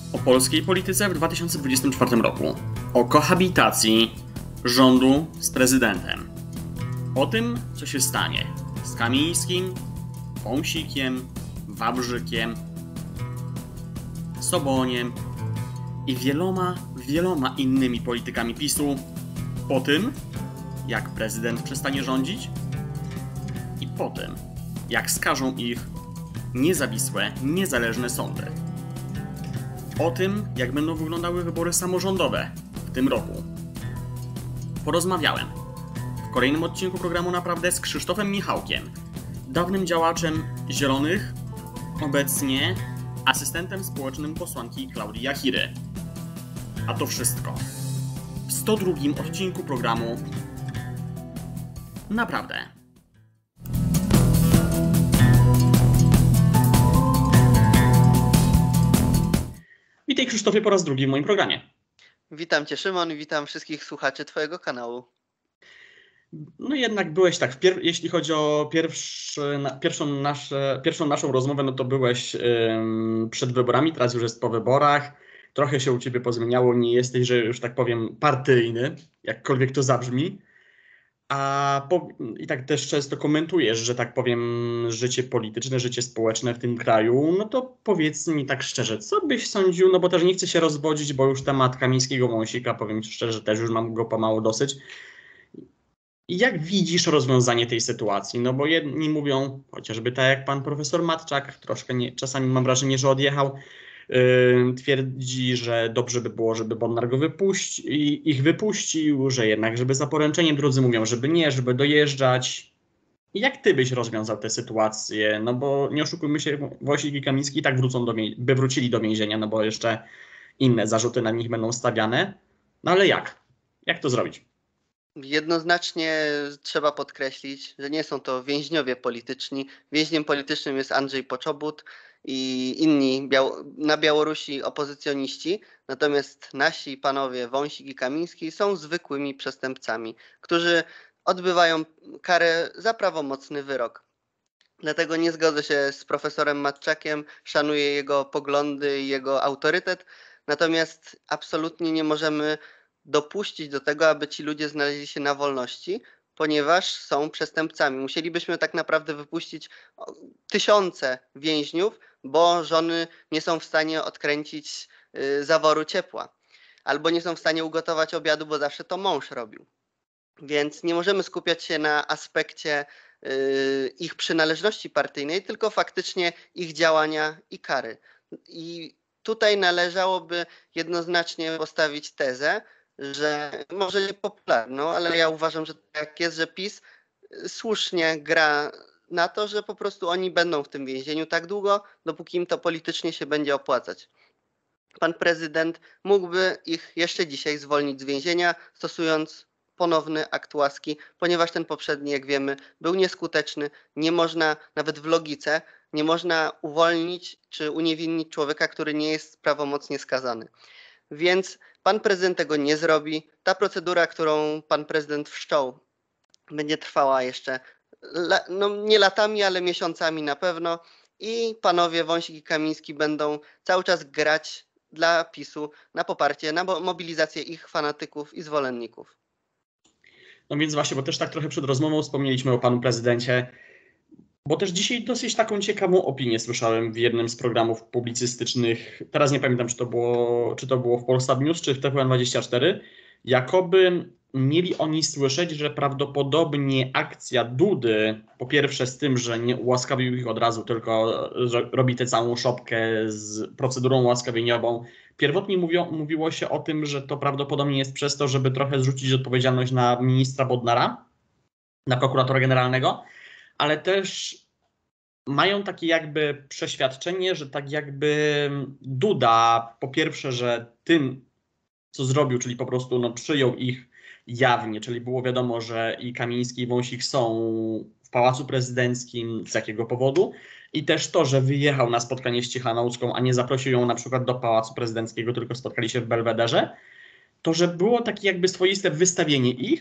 O polskiej polityce w 2024 roku. O kohabitacji rządu z prezydentem. O tym, co się stanie z Kamińskim, Wąsikiem, Wawrzykiem, Soboniem i wieloma innymi politykami PiS-u. Po tym, jak prezydent przestanie rządzić i po tym, jak skażą ich niezawisłe, niezależne sądy. O tym, jak będą wyglądały wybory samorządowe w tym roku. Porozmawiałem w kolejnym odcinku programu Naprawdę z Krzysztofem Michałkiem, dawnym działaczem Zielonych, obecnie asystentem społecznym posłanki Klaudii Jachiry. A to wszystko w 102 odcinku programu Naprawdę. Witaj Krzysztofie po raz drugi w moim programie. Witam Cię, Szymon, i witam wszystkich słuchaczy Twojego kanału. No jednak byłeś tak, jeśli chodzi o pierwszą naszą rozmowę, no to byłeś przed wyborami, teraz już jest po wyborach. Trochę się u Ciebie pozmieniało, nie jesteś, że już tak powiem, partyjny, jakkolwiek to zabrzmi. I tak też często komentujesz, że tak powiem, życie polityczne, życie społeczne w tym kraju, no to powiedz mi tak szczerze, co byś sądził, no bo też nie chcę się rozwodzić, bo już temat Kamińskiego Wąsika, powiem Ci szczerze, też już mam go pomału dosyć. I jak widzisz rozwiązanie tej sytuacji? No bo jedni mówią, chociażby tak jak pan profesor Matczak, troszkę czasami mam wrażenie, że odjechał, twierdzi, że dobrze by było, żeby Bodnar ich wypuścił, że jednak, żeby za poręczeniem, drudzy mówią, żeby nie, żeby dojeżdżać. Jak ty byś rozwiązał tę sytuację? No bo nie oszukujmy się, Wąsik i Kamiński i tak by wrócili do więzienia, no bo jeszcze inne zarzuty na nich będą stawiane. No ale jak? Jak to zrobić? Jednoznacznie trzeba podkreślić, że nie są to więźniowie polityczni. Więźniem politycznym jest Andrzej Poczobut i inni na Białorusi opozycjoniści. Natomiast nasi panowie Wąsik i Kamiński są zwykłymi przestępcami, którzy odbywają karę za prawomocny wyrok. Dlatego nie zgodzę się z profesorem Matczakiem, szanuję jego poglądy i jego autorytet. Natomiast absolutnie nie możemy dopuścić do tego, aby ci ludzie znaleźli się na wolności, ponieważ są przestępcami. Musielibyśmy tak naprawdę wypuścić tysiące więźniów, bo żony nie są w stanie odkręcić zaworu ciepła. Albo nie są w stanie ugotować obiadu, bo zawsze to mąż robił. Więc nie możemy skupiać się na aspekcie ich przynależności partyjnej, tylko faktycznie ich działania i kary. I tutaj należałoby jednoznacznie postawić tezę, że może nie popularną, ale ja uważam, że tak jest, że PiS słusznie gra na to, że po prostu oni będą w tym więzieniu tak długo, dopóki im to politycznie się będzie opłacać. Pan prezydent mógłby ich jeszcze dzisiaj zwolnić z więzienia, stosując ponowny akt łaski, ponieważ ten poprzedni, jak wiemy, był nieskuteczny. Nie można, nawet w logice, nie można uwolnić czy uniewinnić człowieka, który nie jest prawomocnie skazany. Więc pan prezydent tego nie zrobi. Ta procedura, którą pan prezydent wszczął, będzie trwała jeszcze nie latami, ale miesiącami na pewno. I panowie Wąsik i Kamiński będą cały czas grać dla PiS-u na poparcie, na mobilizację ich fanatyków i zwolenników. No więc właśnie, bo też tak trochę przed rozmową wspomnieliśmy o panu prezydencie, bo też dzisiaj dosyć taką ciekawą opinię słyszałem w jednym z programów publicystycznych. Teraz nie pamiętam, czy to było w Polsat News, czy w TVN24. Jakoby mieli oni słyszeć, że prawdopodobnie akcja Dudy, po pierwsze z tym, że nie ułaskawił ich od razu, tylko robi tę całą szopkę z procedurą łaskawieniową. Pierwotnie mówiło się o tym, że to prawdopodobnie jest przez to, żeby trochę zrzucić odpowiedzialność na ministra Bodnara, na prokuratora generalnego, ale też mają takie jakby przeświadczenie, że tak jakby Duda, po pierwsze, że tym, co zrobił, czyli po prostu przyjął ich jawnie, czyli było wiadomo, że i Kamiński, i Wąsik są w Pałacu Prezydenckim, z jakiego powodu, i też to, że wyjechał na spotkanie z Cichanouszką, a nie zaprosił ją na przykład do Pałacu Prezydenckiego, tylko spotkali się w Belwederze, to że było takie jakby swoiste wystawienie ich,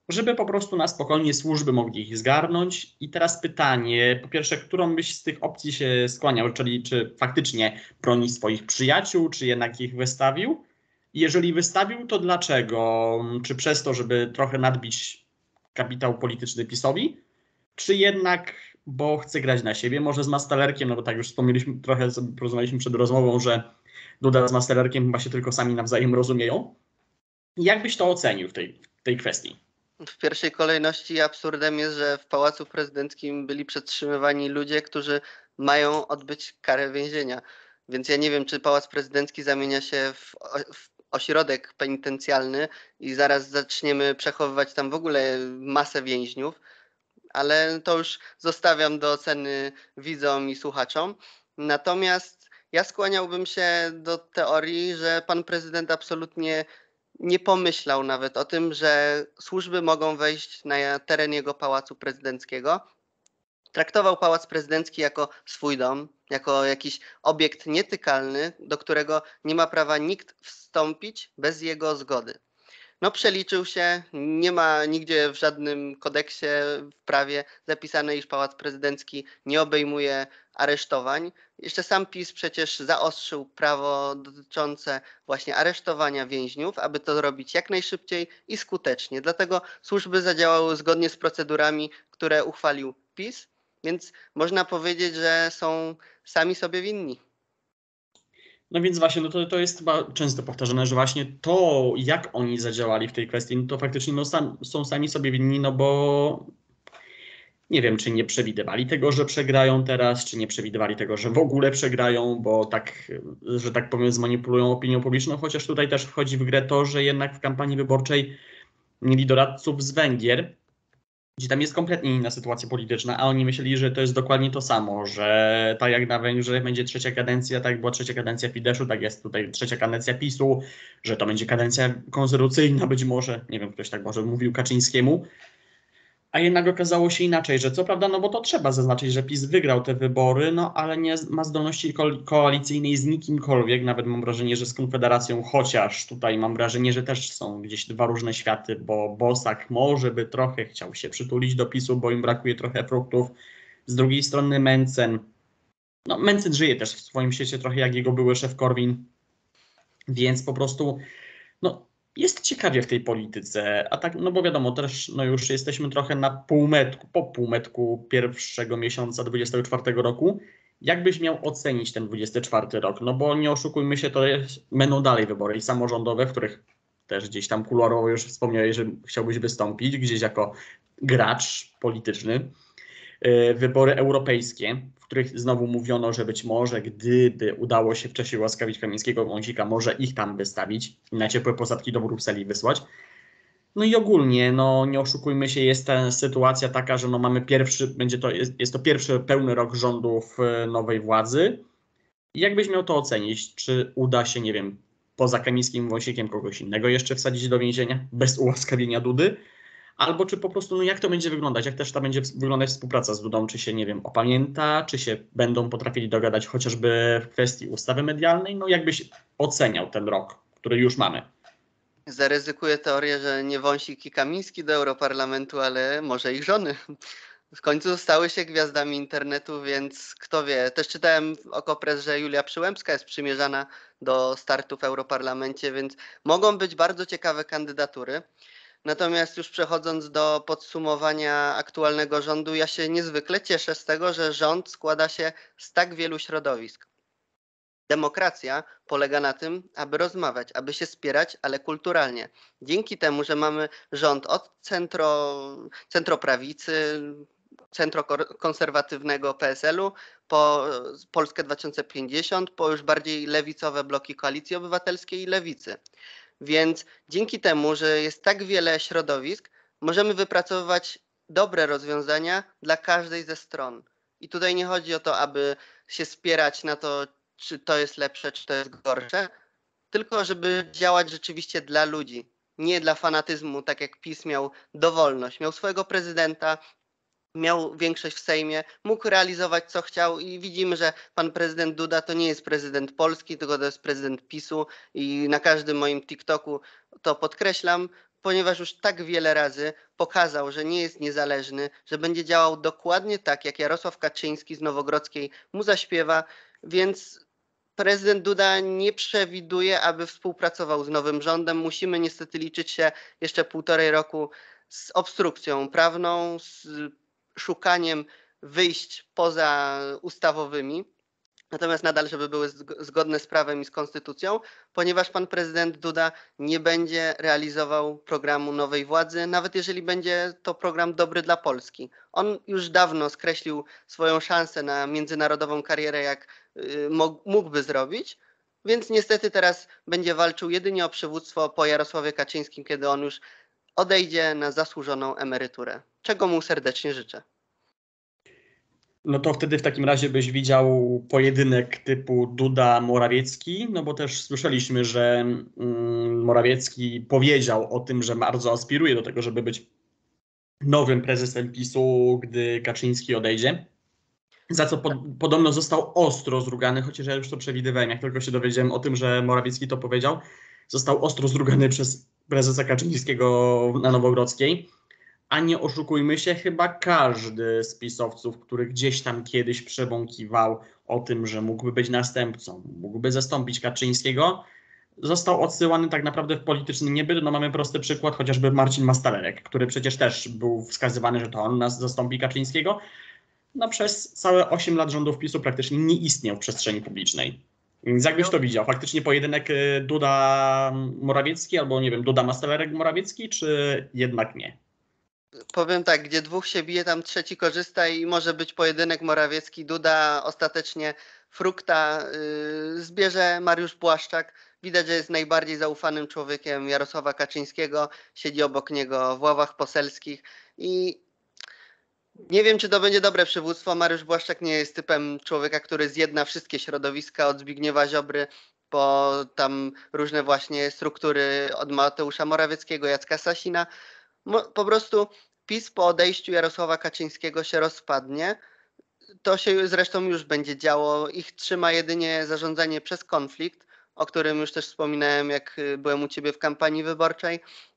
żeby po prostu na spokojnie służby mogli ich zgarnąć. I teraz pytanie, po pierwsze, którą byś z tych opcji się skłaniał, czyli czy faktycznie broni swoich przyjaciół, czy jednak ich wystawił? I jeżeli wystawił, to dlaczego? Czy przez to, żeby trochę nadbić kapitał polityczny PiS-owi, czy jednak, bo chce grać na siebie, może z Mastalerkiem, no bo tak już wspomnieliśmy, trochę sobie porozmawialiśmy przed rozmową, że Duda z Mastalerkiem chyba się tylko sami nawzajem rozumieją. Jak byś to ocenił w tej kwestii? W pierwszej kolejności absurdem jest, że w Pałacu Prezydenckim byli przetrzymywani ludzie, którzy mają odbyć karę więzienia. Więc ja nie wiem, czy Pałac Prezydencki zamienia się w ośrodek penitencjalny i zaraz zaczniemy przechowywać tam w ogóle masę więźniów, ale to już zostawiam do oceny widzom i słuchaczom. Natomiast ja skłaniałbym się do teorii, że pan prezydent absolutnie nie pomyślał nawet o tym, że służby mogą wejść na teren jego pałacu prezydenckiego. Traktował pałac prezydencki jako swój dom, jako jakiś obiekt nietykalny, do którego nie ma prawa nikt wstąpić bez jego zgody. No przeliczył się, nie ma nigdzie w żadnym kodeksie, w prawie zapisane, iż Pałac Prezydencki nie obejmuje aresztowań. Jeszcze sam PiS przecież zaostrzył prawo dotyczące właśnie aresztowania więźniów, aby to robić jak najszybciej i skutecznie. Dlatego służby zadziałały zgodnie z procedurami, które uchwalił PiS, więc można powiedzieć, że są sami sobie winni. No więc właśnie, no to jest chyba często powtarzane, że właśnie to, jak oni zadziałali w tej kwestii, no to faktycznie no, są sami sobie winni, no bo nie wiem, czy nie przewidywali tego, że przegrają teraz, czy nie przewidywali tego, że w ogóle przegrają, bo tak, że tak powiem, zmanipulują opinią publiczną, chociaż tutaj też wchodzi w grę to, że jednak w kampanii wyborczej mieli doradców z Węgier, gdzie tam jest kompletnie inna sytuacja polityczna, a oni myśleli, że to jest dokładnie to samo, że tak jak na Węgrzech będzie trzecia kadencja, tak jak była trzecia kadencja Fideszu, tak jest tutaj trzecia kadencja PiS-u, że to będzie kadencja konstytucyjna być może, nie wiem, ktoś tak może mówił Kaczyńskiemu, a jednak okazało się inaczej, że co prawda, no bo to trzeba zaznaczyć, że PiS wygrał te wybory, no ale nie ma zdolności koalicyjnej z nikimkolwiek, nawet mam wrażenie, że z Konfederacją, chociaż tutaj mam wrażenie, że też są gdzieś dwa różne światy, bo Bosak może by trochę chciał się przytulić do PiS-u, bo im brakuje trochę fruktów, z drugiej strony Mencen, no Mencen żyje też w swoim świecie trochę jak jego były szef Korwin, więc po prostu, no jest ciekawie w tej polityce, a tak, no bo wiadomo, też no już jesteśmy trochę na półmetku, po półmetku pierwszego miesiąca 24 roku. Jak byś miał ocenić ten 24 rok? No bo nie oszukujmy się, będą dalej wybory i samorządowe, w których też gdzieś tam kuluarowo już wspomniałeś, że chciałbyś wystąpić, gdzieś jako gracz polityczny. Wybory europejskie, w których znowu mówiono, że być może gdyby udało się wcześniej ułaskawić Kamińskiego-Wąsika, może ich tam wystawić i na ciepłe posadki do Brukseli wysłać. No i ogólnie, no nie oszukujmy się, jest ta sytuacja taka, że no mamy jest to pierwszy pełny rok rządów nowej władzy. I jakbyś miał to ocenić, czy uda się, nie wiem, poza Kamińskim Wąsikiem kogoś innego jeszcze wsadzić do więzienia bez ułaskawienia Dudy? Albo czy po prostu, no jak to będzie wyglądać, jak też ta będzie wyglądać współpraca z Dudą, czy się, nie wiem, opamięta, czy się będą potrafili dogadać chociażby w kwestii ustawy medialnej, no jakbyś oceniał ten rok, który już mamy. Zaryzykuję teorię, że nie Wąsik i Kamiński do Europarlamentu, ale może ich żony. W końcu stały się gwiazdami internetu, więc kto wie. Też czytałem w Okopres, że Julia Przyłębska jest przymierzana do startu w Europarlamencie, więc mogą być bardzo ciekawe kandydatury. Natomiast już przechodząc do podsumowania aktualnego rządu, ja się niezwykle cieszę z tego, że rząd składa się z tak wielu środowisk. Demokracja polega na tym, aby rozmawiać, aby się spierać, ale kulturalnie. Dzięki temu, że mamy rząd od centroprawicy, centrokonserwatywnego PSL-u, po Polskę 2050, po już bardziej lewicowe bloki Koalicji Obywatelskiej i Lewicy. Więc dzięki temu, że jest tak wiele środowisk, możemy wypracowywać dobre rozwiązania dla każdej ze stron. I tutaj nie chodzi o to, aby się spierać na to, czy to jest lepsze, czy to jest gorsze, tylko żeby działać rzeczywiście dla ludzi, nie dla fanatyzmu, tak jak PiS miał dowolność, miał swojego prezydenta, miał większość w Sejmie, mógł realizować co chciał i widzimy, że pan prezydent Duda to nie jest prezydent Polski, tylko to jest prezydent PiS-u i na każdym moim TikToku to podkreślam. ponieważ już tak wiele razy pokazał, że nie jest niezależny, że będzie działał dokładnie tak, jak Jarosław Kaczyński z Nowogrodzkiej mu zaśpiewa, więc prezydent Duda nie przewiduje, aby współpracował z nowym rządem. Musimy niestety liczyć się jeszcze 1,5 roku z obstrukcją prawną, z szukaniem wyjść poza ustawowymi. Natomiast nadal, żeby były zgodne z prawem i z konstytucją, ponieważ pan prezydent Duda nie będzie realizował programu nowej władzy, nawet jeżeli będzie to program dobry dla Polski. On już dawno skreślił swoją szansę na międzynarodową karierę, jak mógłby zrobić, więc niestety teraz będzie walczył jedynie o przywództwo po Jarosławie Kaczyńskim, kiedy on już odejdzie na zasłużoną emeryturę, czego mu serdecznie życzę. No to wtedy w takim razie byś widział pojedynek typu Duda-Morawiecki, no bo też słyszeliśmy, że Morawiecki powiedział o tym, że bardzo aspiruje do tego, żeby być nowym prezesem PiS-u, gdy Kaczyński odejdzie. Za co podobno został ostro zrugany, chociaż ja już to przewidywałem, jak tylko się dowiedziałem o tym, że Morawiecki to powiedział, został ostro zrugany przez prezesa Kaczyńskiego na Nowogrodzkiej. A nie oszukujmy się, chyba każdy z pisowców, który gdzieś tam kiedyś przebąkiwał o tym, że mógłby być następcą, mógłby zastąpić Kaczyńskiego, został odsyłany tak naprawdę w polityczny niebyt. No mamy prosty przykład, chociażby Marcin Mastalerek, który przecież też był wskazywany, że to on nas zastąpi Kaczyńskiego. No przez całe 8 lat rządów PiS-u praktycznie nie istniał w przestrzeni publicznej. Więc jak byś to widział? Faktycznie pojedynek Duda-Morawiecki albo nie wiem, Duda-Mastalerek-Morawiecki, czy jednak nie? Powiem tak, gdzie dwóch się bije, tam trzeci korzysta i może być pojedynek Morawiecki-Duda. Ostatecznie frukta zbierze Mariusz Błaszczak. Widać, że jest najbardziej zaufanym człowiekiem Jarosława Kaczyńskiego. Siedzi obok niego w ławach poselskich i nie wiem, czy to będzie dobre przywództwo. Mariusz Błaszczak nie jest typem człowieka, który zjedna wszystkie środowiska, od Zbigniewa Ziobry po tam różne właśnie struktury, od Mateusza Morawieckiego, Jacka Sasina. Po prostu PiS po odejściu Jarosława Kaczyńskiego się rozpadnie. To się zresztą już będzie działo. Ich trzyma jedynie zarządzanie przez konflikt, o którym już też wspominałem, jak byłem u ciebie w kampanii wyborczej.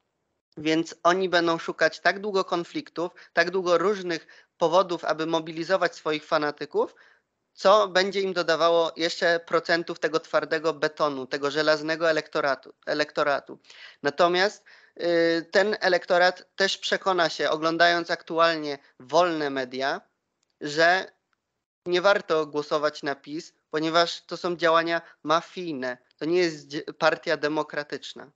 Więc oni będą szukać tak długo konfliktów, tak długo różnych powodów, aby mobilizować swoich fanatyków, co będzie im dodawało jeszcze procentów tego twardego betonu, tego żelaznego elektoratu. Natomiast ten elektorat też przekona się, oglądając aktualnie wolne media, że nie warto głosować na PiS, ponieważ to są działania mafijne. To nie jest partia demokratyczna.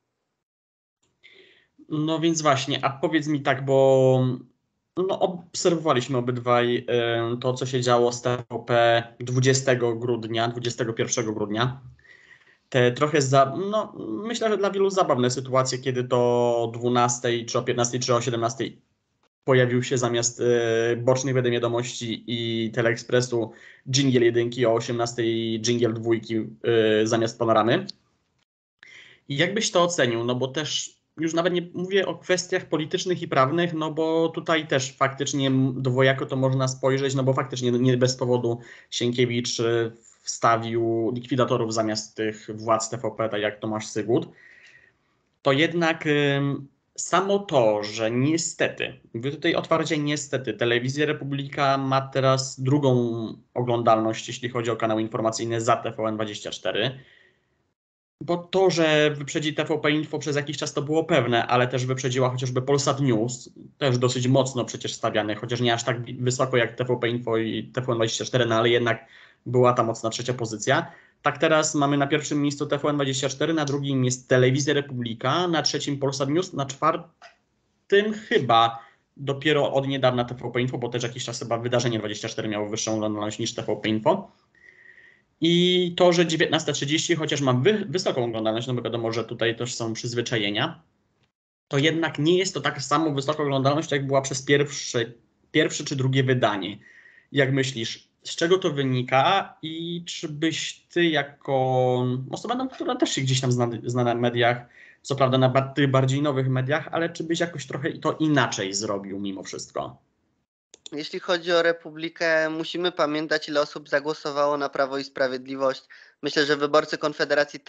No więc właśnie, a powiedz mi tak, bo no, obserwowaliśmy obydwaj to, co się działo z TVP 20 grudnia, 21 grudnia. Te trochę, no myślę, że dla wielu zabawne sytuacje, kiedy to o 12, czy o 15, czy o 17 pojawił się zamiast bocznych wiadomości i Teleekspresu dżingiel 1, o 18 dżingiel 2 zamiast panoramy. I jak byś to ocenił? No bo też już nawet nie mówię o kwestiach politycznych i prawnych, no bo tutaj też faktycznie dwojako to można spojrzeć, no bo faktycznie nie bez powodu Sienkiewicz wstawił likwidatorów zamiast tych władz TVP, tak jak Tomasz Sygut. To jednak samo to, że niestety, mówię tutaj otwarcie niestety, Telewizja Republika ma teraz drugą oglądalność, jeśli chodzi o kanał informacyjny za TVN24. Bo to, że wyprzedzi TVP Info przez jakiś czas to było pewne, ale też wyprzedziła chociażby Polsat News, też dosyć mocno przecież stawiany, chociaż nie aż tak wysoko jak TVP Info i TVN24, no ale jednak była ta mocna trzecia pozycja. Tak teraz mamy na pierwszym miejscu TVN24, na drugim jest Telewizja Republika, na trzecim Polsat News, na czwartym chyba dopiero od niedawna TVP Info, bo też jakiś czas chyba Wydarzenie 24 miało wyższą oglądalność niż TVP Info. I to, że 19:30, chociaż ma wysoką oglądalność, no bo wiadomo, że tutaj też są przyzwyczajenia, to jednak nie jest to tak samo wysoka oglądalność, jak była przez pierwsze czy drugie wydanie. Jak myślisz, z czego to wynika i czy byś ty jako osoba, no, która też się gdzieś tam zna na mediach, co prawda na tych bardziej nowych mediach, ale czy byś jakoś trochę to inaczej zrobił mimo wszystko? Jeśli chodzi o Republikę, musimy pamiętać, ile osób zagłosowało na Prawo i Sprawiedliwość. Myślę, że wyborcy Konfederacji też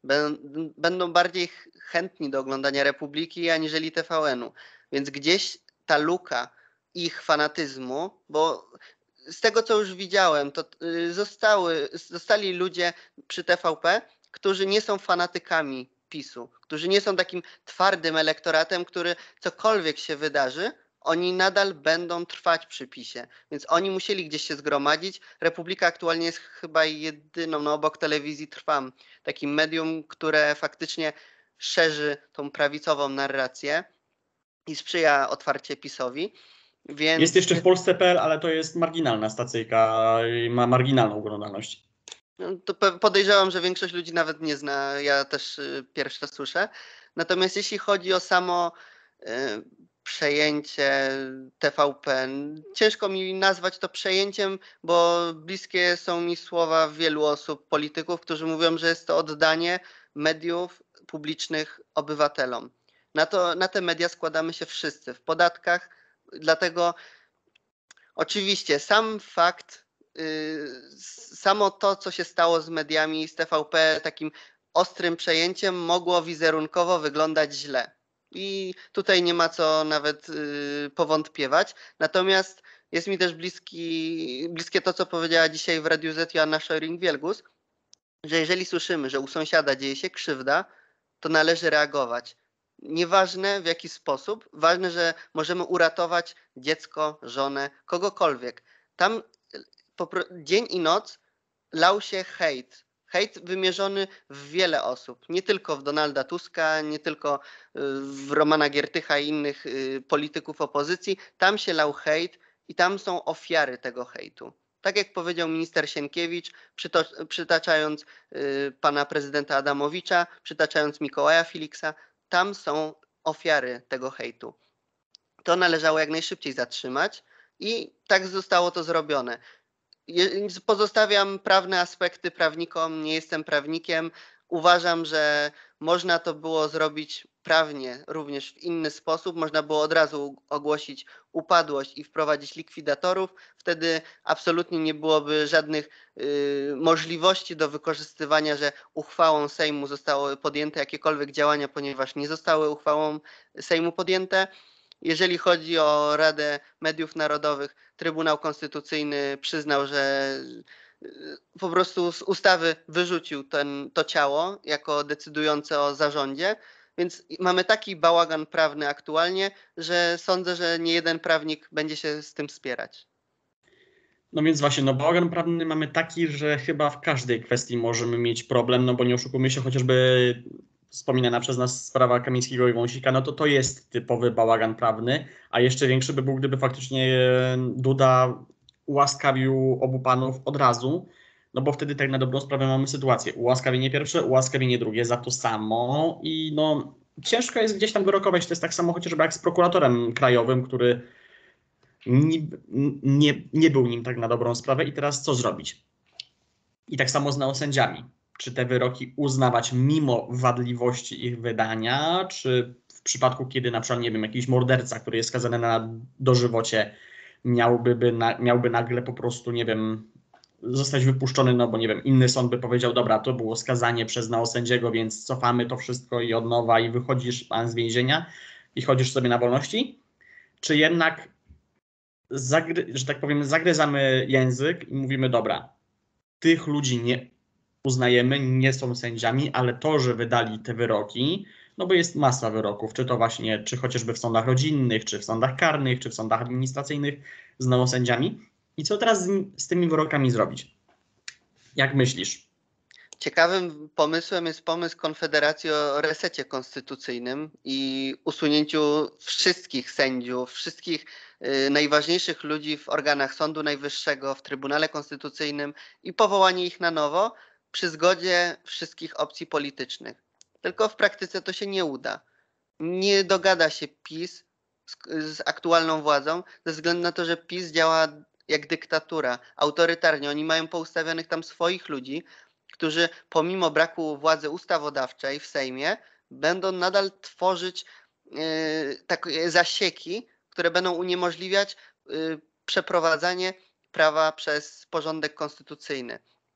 będą bardziej chętni do oglądania Republiki aniżeli TVN-u. Więc gdzieś ta luka ich fanatyzmu, bo z tego co już widziałem, to zostali ludzie przy TVP, którzy nie są fanatykami PiS-u, którzy nie są takim twardym elektoratem, który cokolwiek się wydarzy, oni nadal będą trwać przy PiS-ie. Więc oni musieli gdzieś się zgromadzić. Republika aktualnie jest chyba jedyną, no obok telewizji Trwam, takim medium, które faktycznie szerzy tą prawicową narrację i sprzyja otwarcie PiS-owi. Jest Więc jeszcze w Polsce.pl, ale to jest marginalna stacyjka i ma marginalną oglądalność. no, to podejrzewam, że większość ludzi nawet nie zna. Ja też pierwsze słyszę. Natomiast jeśli chodzi o samo y, przejęcie TVP, ciężko mi nazwać to przejęciem, bo bliskie są mi słowa wielu osób, polityków, którzy mówią, że jest to oddanie mediów publicznych obywatelom. Na te media składamy się wszyscy w podatkach, dlatego oczywiście sam fakt, samo to, co się stało z mediami, z TVP, takim ostrym przejęciem, mogło wizerunkowo wyglądać źle. I tutaj nie ma co nawet powątpiewać. Natomiast jest mi też bliskie to, co powiedziała dzisiaj w Radiu Z Joanna Scheuring-Wielgus, że jeżeli słyszymy, że u sąsiada dzieje się krzywda, to należy reagować. Nieważne w jaki sposób, ważne, że możemy uratować dziecko, żonę, kogokolwiek. Tam dzień i noc lał się hejt. Hejt wymierzony w wiele osób, nie tylko w Donalda Tuska, nie tylko w Romana Giertycha i innych polityków opozycji. Tam się lał hejt i tam są ofiary tego hejtu. Tak jak powiedział minister Sienkiewicz, przytaczając pana prezydenta Adamowicza, przytaczając Mikołaja Filiksa, tam są ofiary tego hejtu. To należało jak najszybciej zatrzymać i tak zostało to zrobione. Pozostawiam prawne aspekty prawnikom, nie jestem prawnikiem. Uważam, że można to było zrobić prawnie również w inny sposób. Można było od razu ogłosić upadłość i wprowadzić likwidatorów. Wtedy absolutnie nie byłoby żadnych możliwości do wykorzystywania, że uchwałą Sejmu zostały podjęte jakiekolwiek działania, ponieważ nie zostały uchwałą Sejmu podjęte. Jeżeli chodzi o Radę Mediów Narodowych, Trybunał Konstytucyjny przyznał, że po prostu z ustawy wyrzucił to ciało jako decydujące o zarządzie, więc mamy taki bałagan prawny aktualnie, że sądzę, że nie jeden prawnik będzie się z tym spierać. No więc właśnie, no bałagan prawny mamy taki, że chyba w każdej kwestii możemy mieć problem, no bo nie oszukujmy się, chociażby wspominana przez nas sprawa Kamińskiego i Wąsika, no to jest typowy bałagan prawny, a jeszcze większy by był, gdyby faktycznie Duda ułaskawił obu panów od razu, no bo wtedy tak na dobrą sprawę mamy sytuację. Ułaskawienie pierwsze, ułaskawienie drugie za to samo i no ciężko jest gdzieś tam wyrokować. To jest tak samo chociażby jak z prokuratorem krajowym, który nie był nim tak na dobrą sprawę i teraz co zrobić? I tak samo z neosędziami. Czy te wyroki uznawać mimo wadliwości ich wydania, czy w przypadku, kiedy na przykład, nie wiem, jakiś morderca, który jest skazany na dożywocie, miałby nagle po prostu, nie wiem, zostać wypuszczony, no bo nie wiem, inny sąd by powiedział, dobra, to było skazanie przez neosędziego, więc cofamy to wszystko i od nowa i wychodzisz pan z więzienia i chodzisz sobie na wolności? Czy jednak że tak powiem, zagryzamy język i mówimy, dobra, tych ludzi nie uznajemy, nie są sędziami, ale to, że wydali te wyroki, no bo jest masa wyroków, czy to właśnie, czy chociażby w sądach rodzinnych, czy w sądach karnych, czy w sądach administracyjnych z neosędziami. I co teraz z tymi wyrokami zrobić? Jak myślisz? Ciekawym pomysłem jest pomysł Konfederacji o resecie konstytucyjnym i usunięciu wszystkich sędziów, wszystkich najważniejszych ludzi w organach Sądu Najwyższego, w Trybunale Konstytucyjnym i powołanie ich na nowo przy zgodzie wszystkich opcji politycznych. Tylko w praktyce to się nie uda. Nie dogada się PiS z aktualną władzą ze względu na to, że PiS działa jak dyktatura, autorytarnie. Oni mają poustawionych tam swoich ludzi, którzy pomimo braku władzy ustawodawczej w Sejmie będą nadal tworzyć takie zasieki, które będą uniemożliwiać przeprowadzanie prawa przez porządek konstytucyjny.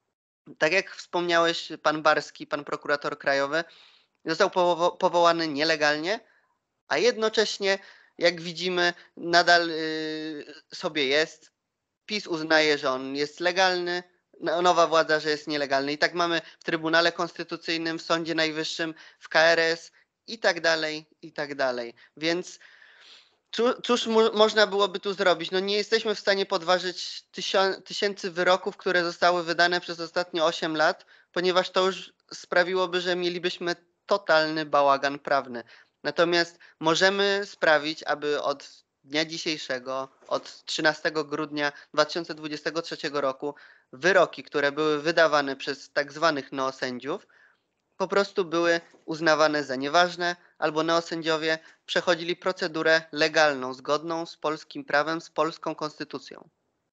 Tak jak wspomniałeś, pan Barski, pan prokurator krajowy, został powołany nielegalnie, a jednocześnie, jak widzimy, nadal sobie jest. PiS uznaje, że on jest legalny, nowa władza, że jest nielegalny. I tak mamy w Trybunale Konstytucyjnym, w Sądzie Najwyższym, w KRS i tak dalej, i tak dalej. Więc cóż można byłoby tu zrobić? No nie jesteśmy w stanie podważyć tysięcy wyroków, które zostały wydane przez ostatnie 8 lat, ponieważ to już sprawiłoby, że mielibyśmy totalny bałagan prawny. Natomiast możemy sprawić, aby od dnia dzisiejszego, od 13 grudnia 2023 roku, wyroki, które były wydawane przez tak zwanych neosędziów, po prostu były uznawane za nieważne, albo neosędziowie przechodzili procedurę legalną, zgodną z polskim prawem, z polską konstytucją.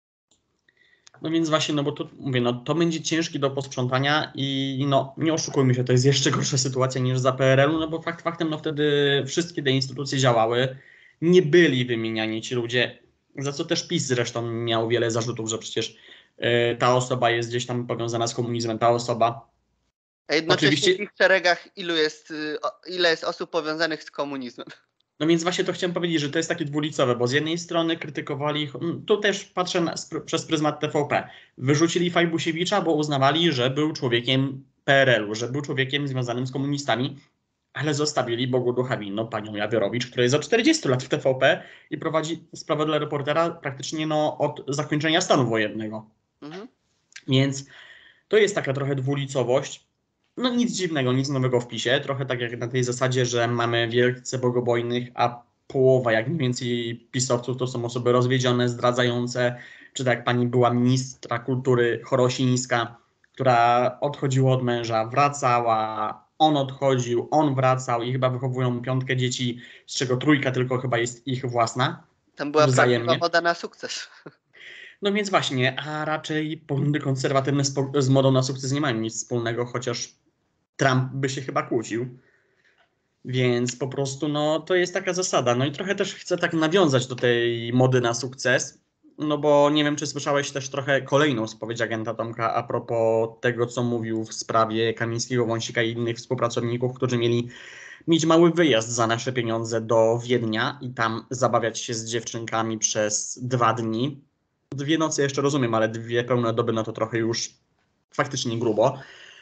No więc właśnie, no bo to mówię, no to będzie ciężki do posprzątania i no nie oszukujmy się, to jest jeszcze gorsza sytuacja niż za PRL-u, no bo faktem, no wtedy wszystkie te instytucje działały, nie byli wymieniani ci ludzie, za co też PiS zresztą miał wiele zarzutów, że przecież ta osoba jest gdzieś tam powiązana z komunizmem, ta osoba. A jednocześnie Oczywiście, w ich szeregach ile jest osób powiązanych z komunizmem? no więc właśnie to chciałem powiedzieć, że to jest takie dwulicowe, bo z jednej strony krytykowali, tu też patrzę przez pryzmat TVP, wyrzucili Fajbusiewicza, bo uznawali, że był człowiekiem PRL-u, że był człowiekiem związanym z komunistami, ale zostawili Bogu ducha winną panią Jawiorowicz, która jest od 40 lat w TVP i prowadzi sprawę dla Reportera praktycznie no, od zakończenia stanu wojennego. Mhm. Więc to jest taka trochę dwulicowość. No nic dziwnego, nic nowego w PiSie. Trochę tak jak na tej zasadzie, że mamy wielce bogobojnych, a połowa jak mniej więcej pisowców to są osoby rozwiedzione, zdradzające, czy tak jak pani była ministra kultury Chorosińska, która odchodziła od męża, wracała, on odchodził, on wracał i chyba wychowują 5 dzieci, z czego 3 tylko chyba jest ich własna, Tam była prawdziwa wzajemnie. woda na sukces. No więc właśnie, a raczej poglądy konserwatywne z modą na sukces nie mają nic wspólnego, chociaż Trump by się chyba kłócił. Więc po prostu no, to jest taka zasada. No i trochę też chcę tak nawiązać do tej mody na sukces, no bo nie wiem, czy słyszałeś też trochę kolejną spowiedź agenta Tomka a propos tego, co mówił w sprawie Kamińskiego, Wąsika i innych współpracowników, którzy mieli mieć mały wyjazd za nasze pieniądze do Wiednia i tam zabawiać się z dziewczynkami przez 2 dni. 2 noce jeszcze rozumiem, ale 2 pełne doby, no to trochę już faktycznie grubo.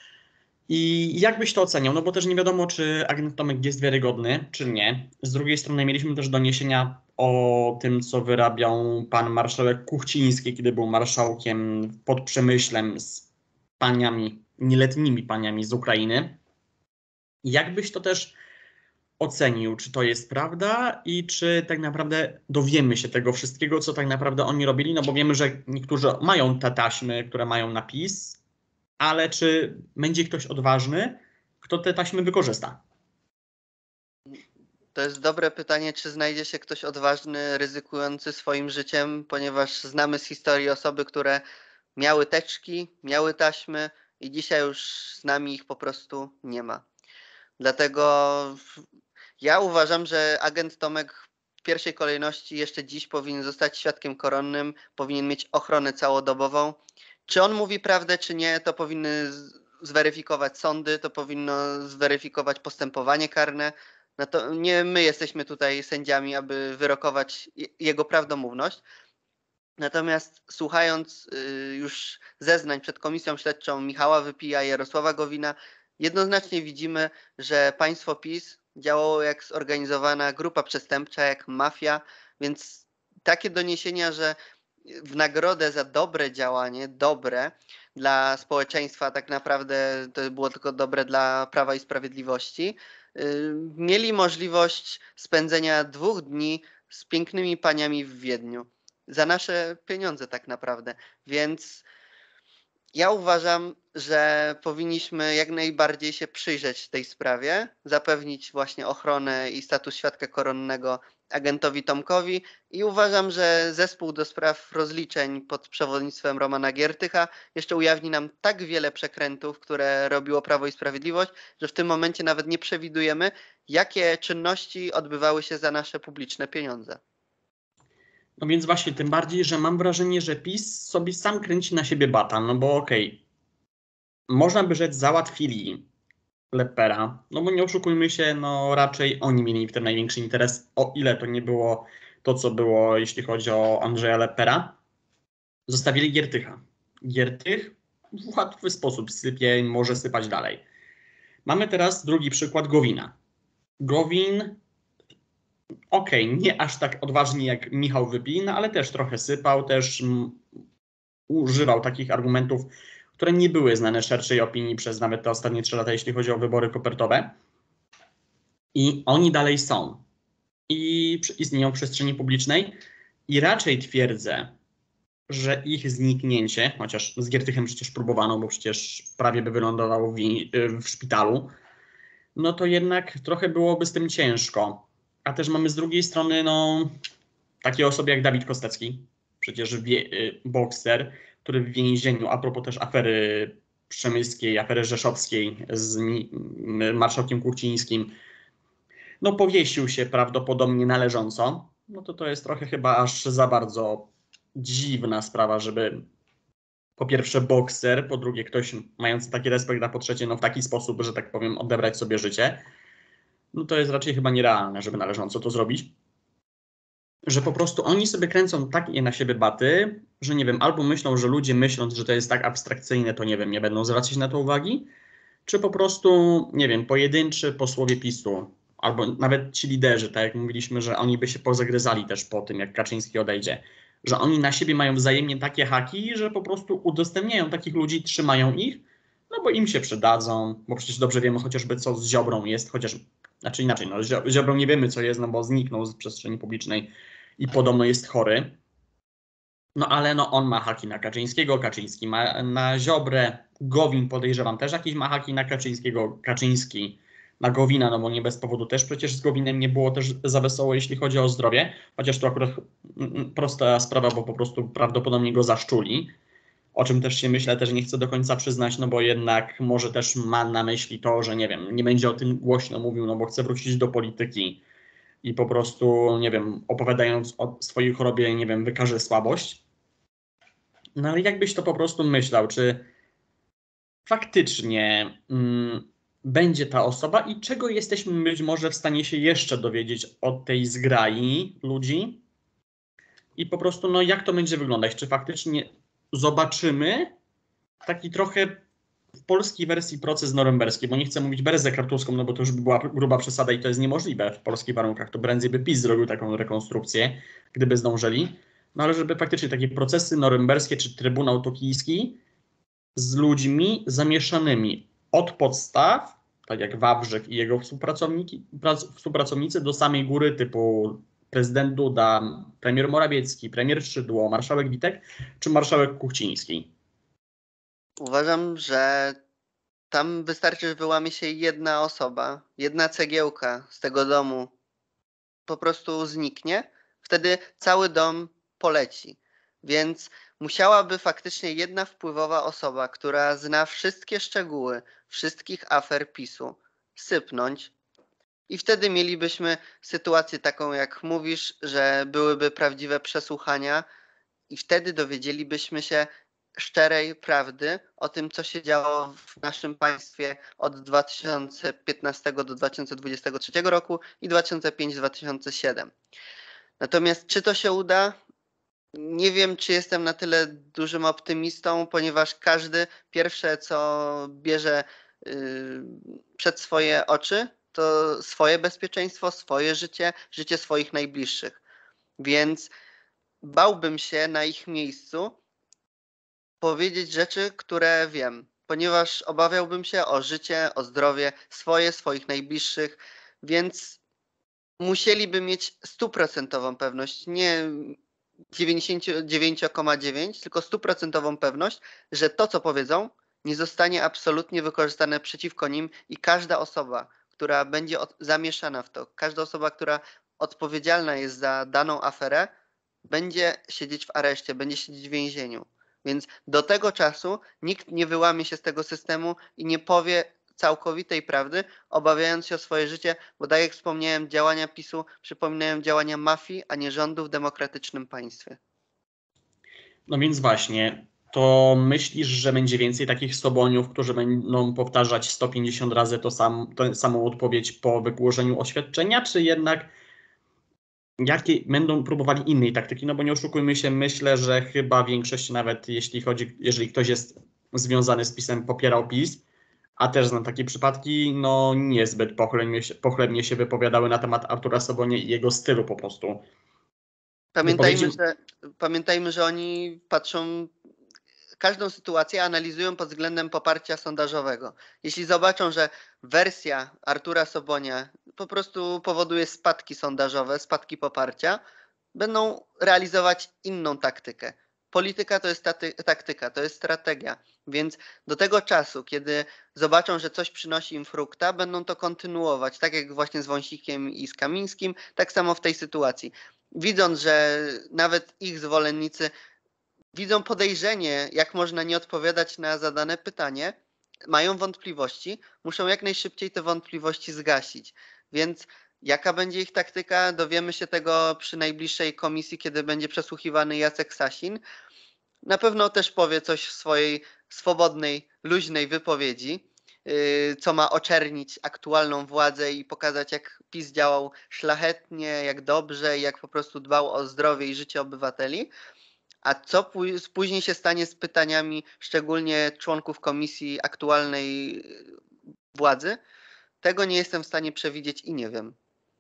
I jak byś to oceniał? No bo też nie wiadomo, czy agent Tomek jest wiarygodny, czy nie. Z drugiej strony mieliśmy też doniesienia o tym, co wyrabiał pan marszałek Kuchciński, kiedy był marszałkiem pod Przemyślem z paniami, nieletnimi paniami z Ukrainy. Jak byś to też ocenił, czy to jest prawda i czy tak naprawdę dowiemy się tego wszystkiego, co tak naprawdę oni robili? No bo wiemy, że niektórzy mają te taśmy, które mają napis, ale czy będzie ktoś odważny, kto te taśmy wykorzysta? To jest dobre pytanie, czy znajdzie się ktoś odważny, ryzykujący swoim życiem, ponieważ znamy z historii osoby, które miały teczki, miały taśmy i dzisiaj już z nami ich po prostu nie ma. Dlatego ja uważam, że agent Tomek w pierwszej kolejności jeszcze dziś powinien zostać świadkiem koronnym, powinien mieć ochronę całodobową. Czy on mówi prawdę, czy nie, to powinny zweryfikować sądy, to powinno zweryfikować postępowanie karne. No to nie my jesteśmy tutaj sędziami, aby wyrokować jego prawdomówność. Natomiast słuchając już zeznań przed Komisją Śledczą Michała Wypija i Jarosława Gowina, jednoznacznie widzimy, że państwo PiS działało jak zorganizowana grupa przestępcza, jak mafia, więc takie doniesienia, że w nagrodę za dobre działanie, dobre dla społeczeństwa, tak naprawdę to było tylko dobre dla Prawa i Sprawiedliwości, mieli możliwość spędzenia 2 dni z pięknymi paniami w Wiedniu. Za nasze pieniądze tak naprawdę. Więc ja uważam, że powinniśmy jak najbardziej się przyjrzeć tej sprawie, zapewnić właśnie ochronę i status świadka koronnego agentowi Tomkowi i uważam, że zespół do spraw rozliczeń pod przewodnictwem Romana Giertycha jeszcze ujawni nam tak wiele przekrętów, które robiło Prawo i Sprawiedliwość, że w tym momencie nawet nie przewidujemy, jakie czynności odbywały się za nasze publiczne pieniądze. No więc właśnie, tym bardziej, że mam wrażenie, że PiS sobie sam kręci na siebie bata, no bo okej, można by rzec, załatwili Leppera, no bo nie oszukujmy się, no raczej oni mieli w tym największy interes, o ile to nie było to, co było, jeśli chodzi o Andrzeja Leppera. Zostawili Giertycha. Giertych w łatwy sposób sypie, może sypać dalej. Mamy teraz drugi przykład Gowina. Gowin, nie aż tak odważnie jak Michał Wypin, ale też trochę sypał, też używał takich argumentów, które nie były znane szerszej opinii przez nawet te ostatnie 3 lata, jeśli chodzi o wybory kopertowe. I oni dalej są. I istnieją w przestrzeni publicznej. I raczej twierdzę, że ich zniknięcie, chociaż z Giertychem przecież próbowano, bo przecież prawie by wylądował w szpitalu, no to jednak trochę byłoby z tym ciężko. A też mamy z drugiej strony takie osoby jak Dawid Kostecki, przecież bokser, który w więzieniu, a propos też afery przemyskiej, afery rzeszowskiej z marszałkiem Kuchcińskim, no powiesił się prawdopodobnie należąco. No to jest trochę chyba aż za bardzo dziwna sprawa, żeby po pierwsze bokser, po drugie ktoś mający taki respekt, a po trzecie w taki sposób, że tak powiem, odebrać sobie życie. No to jest raczej chyba nierealne, żeby należąco to zrobić. Że po prostu oni sobie kręcą takie na siebie baty, że nie wiem, albo myślą, że ludzie myśląc, że to jest tak abstrakcyjne, to nie wiem, nie będą zwracać na to uwagi, czy po prostu, nie wiem, pojedynczy posłowie PiS-u, albo nawet ci liderzy, tak jak mówiliśmy, że oni by się pozagryzali też po tym, jak Kaczyński odejdzie, że oni na siebie mają wzajemnie takie haki, że po prostu udostępniają takich ludzi, trzymają ich, no bo im się przydadzą, bo przecież dobrze wiemy chociażby co z Ziobrą jest, chociaż, znaczy inaczej, z Ziobrą nie wiemy co jest, no bo zniknął z przestrzeni publicznej i podobno jest chory. No ale on ma haki na Kaczyńskiego, Kaczyński ma na Ziobrę, Gowin podejrzewam też jakieś ma haki na Kaczyńskiego, Kaczyński na Gowina, no bo nie bez powodu też przecież z Gowinem nie było też za wesoło, jeśli chodzi o zdrowie, chociaż to akurat prosta sprawa, bo po prostu prawdopodobnie go zaszczuli, o czym też się myślę, też nie chcę do końca przyznać, no bo jednak może też ma na myśli to, że nie wiem, nie będzie o tym głośno mówił, no bo chce wrócić do polityki i po prostu, nie wiem, opowiadając o swojej chorobie, nie wiem, wykaże słabość. No ale jakbyś to po prostu myślał, czy faktycznie będzie ta osoba i czego jesteśmy być może w stanie się jeszcze dowiedzieć od tej zgrai ludzi i po prostu jak to będzie wyglądać, czy faktycznie zobaczymy taki trochę w polskiej wersji proces norymberski, bo nie chcę mówić berzę kartuską, no bo to już by była gruba przesada i to jest niemożliwe w polskich warunkach, to prędzej by PiS zrobił taką rekonstrukcję, gdyby zdążyli, no ale żeby faktycznie takie procesy norymberskie czy Trybunał Tokijski z ludźmi zamieszanymi od podstaw, tak jak Wawrzyk i jego współpracownicy do samej góry typu prezydent Duda, premier Morawiecki, premier Szydło, marszałek Witek czy marszałek Kuchciński. Uważam, że tam wystarczy, że wyłamie się jedna osoba, jedna cegiełka z tego domu po prostu zniknie, wtedy cały dom poleci. Więc musiałaby faktycznie jedna wpływowa osoba, która zna wszystkie szczegóły wszystkich afer PiS-u, sypnąć i wtedy mielibyśmy sytuację taką, jak mówisz, że byłyby prawdziwe przesłuchania i wtedy dowiedzielibyśmy się szczerej prawdy o tym, co się działo w naszym państwie od 2015 do 2023 roku i 2005-2007. Natomiast czy to się uda? Nie wiem, czy jestem na tyle dużym optymistą, ponieważ każdy pierwsze, co bierze przed swoje oczy, to swoje bezpieczeństwo, swoje życie, życie swoich najbliższych. Więc bałbym się na ich miejscu powiedzieć rzeczy, które wiem, ponieważ obawiałbym się o życie, o zdrowie swoich najbliższych, więc musieliby mieć 100% pewność, nie 99,9, tylko 100% pewność, że to, co powiedzą, nie zostanie absolutnie wykorzystane przeciwko nim i każda osoba, która będzie zamieszana w to, każda osoba, która odpowiedzialna jest za daną aferę, będzie siedzieć w areszcie, będzie siedzieć w więzieniu. Więc do tego czasu nikt nie wyłamie się z tego systemu i nie powie całkowitej prawdy, obawiając się o swoje życie, bo tak jak wspomniałem, działania PiS-u przypominają działania mafii, a nie rządu w demokratycznym państwie. No więc właśnie, to myślisz, że będzie więcej takich Soboniów, którzy będą powtarzać 150 razy tę samą odpowiedź po wygłoszeniu oświadczenia, czy jednak jakie będą próbowali innej taktyki? No bo nie oszukujmy się, myślę, że chyba większość, nawet jeżeli ktoś jest związany z PiS-em, popierał PiS, a też znam takie przypadki, no niezbyt pochlebnie się wypowiadały na temat Artura Sobonia i jego stylu po prostu. Pamiętajmy, że oni patrzą, każdą sytuację analizują pod względem poparcia sondażowego. Jeśli zobaczą, że wersja Artura Sobonia po prostu powoduje spadki sondażowe, spadki poparcia, będą realizować inną taktykę. Polityka to jest taktyka, to jest strategia, więc do tego czasu, kiedy zobaczą, że coś przynosi im frukta, będą to kontynuować, tak jak właśnie z Wąsikiem i z Kamińskim, tak samo w tej sytuacji. Widząc, że nawet ich zwolennicy widzą podejrzenie, jak można nie odpowiadać na zadane pytanie, mają wątpliwości, muszą jak najszybciej te wątpliwości zgasić. Więc jaka będzie ich taktyka, dowiemy się tego przy najbliższej komisji, kiedy będzie przesłuchiwany Jacek Sasin. Na pewno też powie coś w swojej swobodnej, luźnej wypowiedzi, co ma oczernić aktualną władzę i pokazać, jak PiS działał szlachetnie, jak dobrze, jak po prostu dbał o zdrowie i życie obywateli. A co później się stanie z pytaniami, szczególnie członków komisji aktualnej władzy? Tego nie jestem w stanie przewidzieć i nie wiem.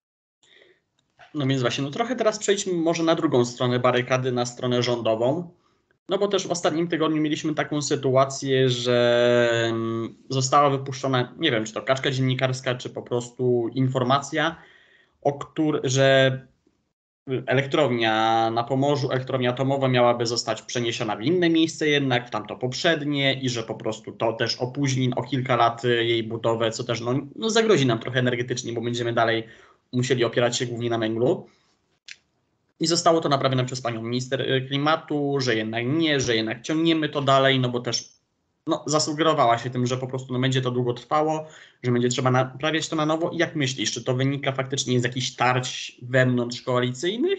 No więc właśnie, no trochę teraz przejdźmy może na drugą stronę barykady, na stronę rządową. No bo też w ostatnim tygodniu mieliśmy taką sytuację, że została wypuszczona, nie wiem, czy to kaczka dziennikarska, czy po prostu informacja, że elektrownia na Pomorzu, elektrownia atomowa miałaby zostać przeniesiona w inne miejsce jednak, w tamto poprzednie i że po prostu to też opóźni o kilka lat jej budowę, co też no zagrozi nam trochę energetycznie, bo będziemy dalej musieli opierać się głównie na węglu. I zostało to naprawione przez panią minister klimatu, że jednak nie, że jednak ciągniemy to dalej, no bo też zasugerowała się tym, że po prostu będzie to długo trwało, że będzie trzeba naprawiać to na nowo. I jak myślisz, czy to wynika faktycznie z jakichś tarć wewnątrz koalicyjnych?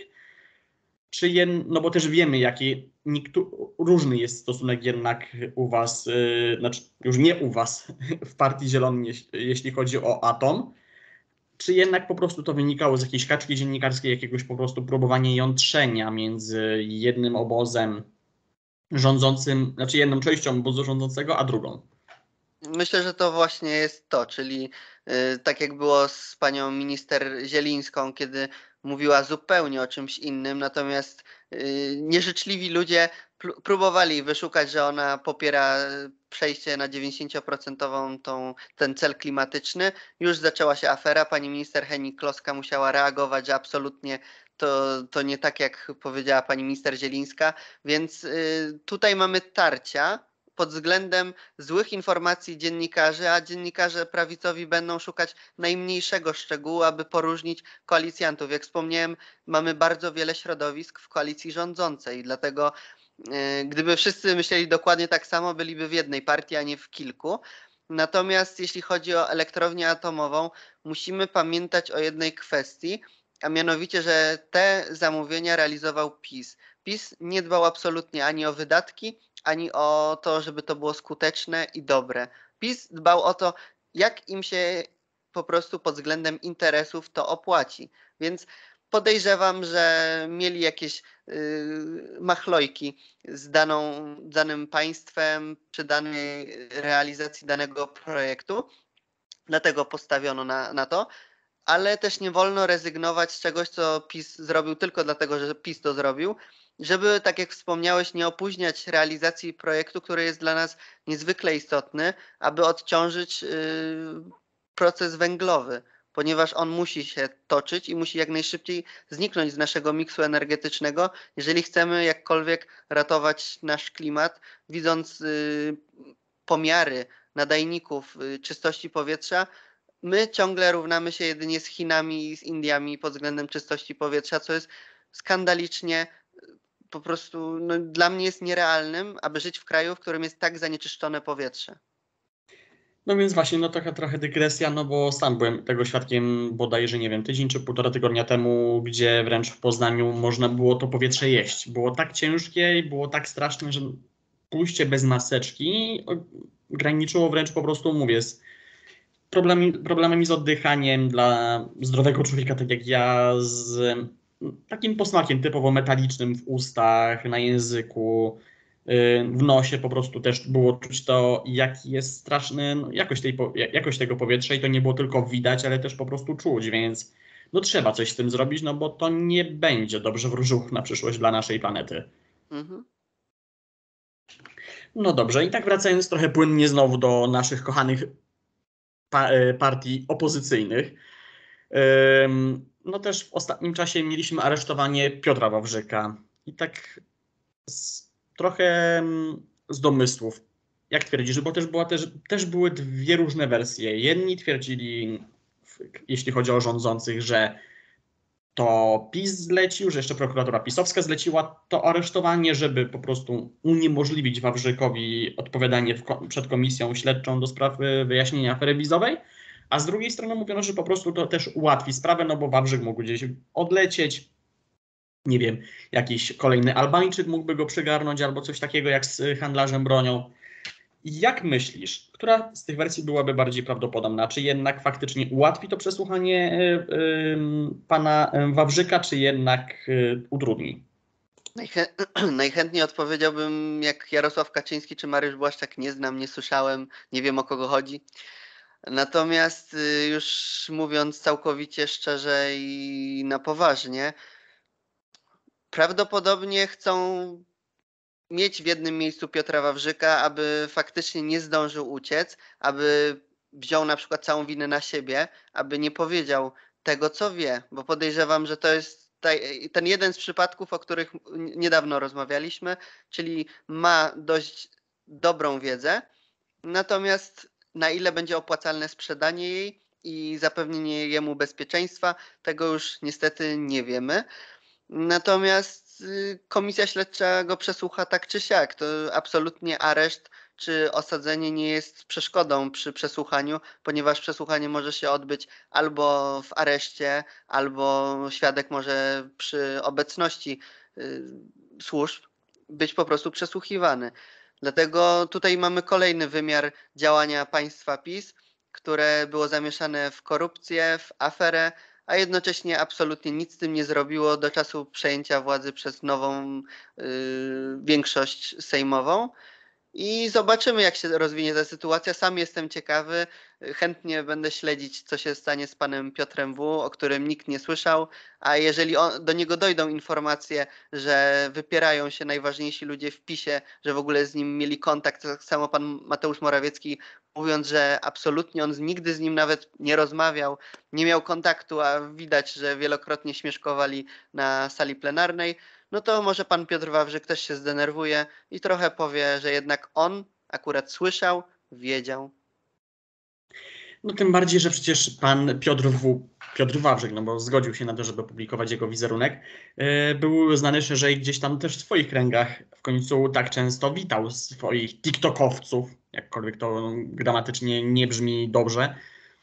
No bo też wiemy, jaki różny jest stosunek jednak u was, znaczy już nie u was, w Partii Zielonej, jeśli chodzi o atom. Czy jednak po prostu to wynikało z jakiejś kaczki dziennikarskiej, jakiegoś po prostu próbowania jątrzenia między jednym obozem rządzącym, znaczy jedną częścią obozu rządzącego, a drugą? Myślę, że to właśnie jest to, czyli tak jak było z panią minister Zielińską, kiedy mówiła zupełnie o czymś innym, natomiast nieżyczliwi ludzie próbowali wyszukać, że ona popiera przejście na 90% ten cel klimatyczny. Już zaczęła się afera, pani minister Hennig-Kloska musiała reagować, że absolutnie to nie tak, jak powiedziała pani minister Zielińska, więc tutaj mamy tarcia pod względem złych informacji dziennikarzy, a dziennikarze prawicowi będą szukać najmniejszego szczegółu, aby poróżnić koalicjantów. Jak wspomniałem, mamy bardzo wiele środowisk w koalicji rządzącej, dlatego gdyby wszyscy myśleli dokładnie tak samo, byliby w jednej partii, a nie w kilku. Natomiast jeśli chodzi o elektrownię atomową, musimy pamiętać o jednej kwestii, a mianowicie, że te zamówienia realizował PiS. PiS nie dbał absolutnie ani o wydatki, ani o to, żeby to było skuteczne i dobre. PiS dbał o to, jak im się po prostu pod względem interesów to opłaci. Więc podejrzewam, że mieli jakieś machlojki z danym państwem przy danej realizacji danego projektu. Dlatego postawiono na to. Ale też nie wolno rezygnować z czegoś, co PiS zrobił tylko dlatego, że PiS to zrobił, żeby, tak jak wspomniałeś, nie opóźniać realizacji projektu, który jest dla nas niezwykle istotny, aby odciążyć proces węglowy, ponieważ on musi się toczyć i musi jak najszybciej zniknąć z naszego miksu energetycznego, jeżeli chcemy jakkolwiek ratować nasz klimat, widząc pomiary nadajników czystości powietrza. My ciągle równamy się jedynie z Chinami i z Indiami pod względem czystości powietrza, co jest skandalicznie, po prostu dla mnie jest nierealnym, aby żyć w kraju, w którym jest tak zanieczyszczone powietrze. No więc właśnie, trochę dygresja, no bo sam byłem tego świadkiem bodajże, nie wiem, tydzień czy półtora tygodnia temu, gdzie wręcz w Poznaniu można było to powietrze jeść. Było tak ciężkie i było tak straszne, że pójście bez maseczki graniczyło wręcz po prostu, mówię, z problemami z oddychaniem dla zdrowego człowieka, tak jak ja, z takim posmakiem typowo metalicznym w ustach, na języku, w nosie po prostu też było czuć to, jaki jest straszny jakość tego powietrza i to nie było tylko widać, ale też po prostu czuć, więc no trzeba coś z tym zrobić, no bo to nie będzie dobrze wróżyło na przyszłość dla naszej planety. Mhm. No dobrze, i tak wracając trochę płynnie znowu do naszych kochanych partii opozycyjnych. No też w ostatnim czasie mieliśmy aresztowanie Piotra Wawrzyka i tak trochę z domysłów. Jak twierdzisz, bo też były dwie różne wersje. Jedni twierdzili, jeśli chodzi o rządzących, że to PiS zlecił, że jeszcze prokuratura pisowska zleciła to aresztowanie, żeby po prostu uniemożliwić Wawrzykowi odpowiadanie przed komisją śledczą do spraw wyjaśnienia afery wizowej, a z drugiej strony mówiono, że po prostu to też ułatwi sprawę, no bo Wawrzyk mógł gdzieś odlecieć, nie wiem, jakiś kolejny Albańczyk mógłby go przygarnąć albo coś takiego jak z handlarzem bronią. Jak myślisz, która z tych wersji byłaby bardziej prawdopodobna? Czy jednak faktycznie ułatwi to przesłuchanie pana Wawrzyka, czy jednak utrudni? Najchętniej odpowiedziałbym jak Jarosław Kaczyński czy Mariusz Błaszczak. Nie znam, nie słyszałem, nie wiem o kogo chodzi. Natomiast już mówiąc całkowicie szczerze i na poważnie, prawdopodobnie chcą mieć w jednym miejscu Piotra Wawrzyka, aby faktycznie nie zdążył uciec, aby wziął na przykład całą winę na siebie, aby nie powiedział tego, co wie, bo podejrzewam, że to jest ten jeden z przypadków, o których niedawno rozmawialiśmy, czyli ma dość dobrą wiedzę, natomiast na ile będzie opłacalne sprzedanie jej i zapewnienie jemu bezpieczeństwa, tego już niestety nie wiemy. Natomiast komisja śledcza go przesłucha tak czy siak. To absolutnie areszt czy osadzenie nie jest przeszkodą przy przesłuchaniu, ponieważ przesłuchanie może się odbyć albo w areszcie, albo świadek może przy obecności służb być po prostu przesłuchiwany. Dlatego tutaj mamy kolejny wymiar działania państwa PiS, które było zamieszane w korupcję, w aferę, a jednocześnie absolutnie nic z tym nie zrobiło do czasu przejęcia władzy przez nową większość sejmową. I zobaczymy, jak się rozwinie ta sytuacja. Sam jestem ciekawy. Chętnie będę śledzić, co się stanie z panem Piotrem W., o którym nikt nie słyszał. A jeżeli do niego dojdą informacje, że wypierają się najważniejsi ludzie w PiS-ie, że w ogóle z nim mieli kontakt, tak samo pan Mateusz Morawiecki, mówiąc, że absolutnie on nigdy z nim nawet nie rozmawiał, nie miał kontaktu, a widać, że wielokrotnie śmieszkowali na sali plenarnej, no to może pan Piotr Wawrzyk też się zdenerwuje i trochę powie, że jednak on akurat słyszał, wiedział. No tym bardziej, że przecież pan Piotr Wawrzyk, no bo zgodził się na to, żeby publikować jego wizerunek, był znany szerzej gdzieś tam też w swoich kręgach. W końcu tak często witał swoich tiktokowców, jakkolwiek to gramatycznie nie brzmi dobrze.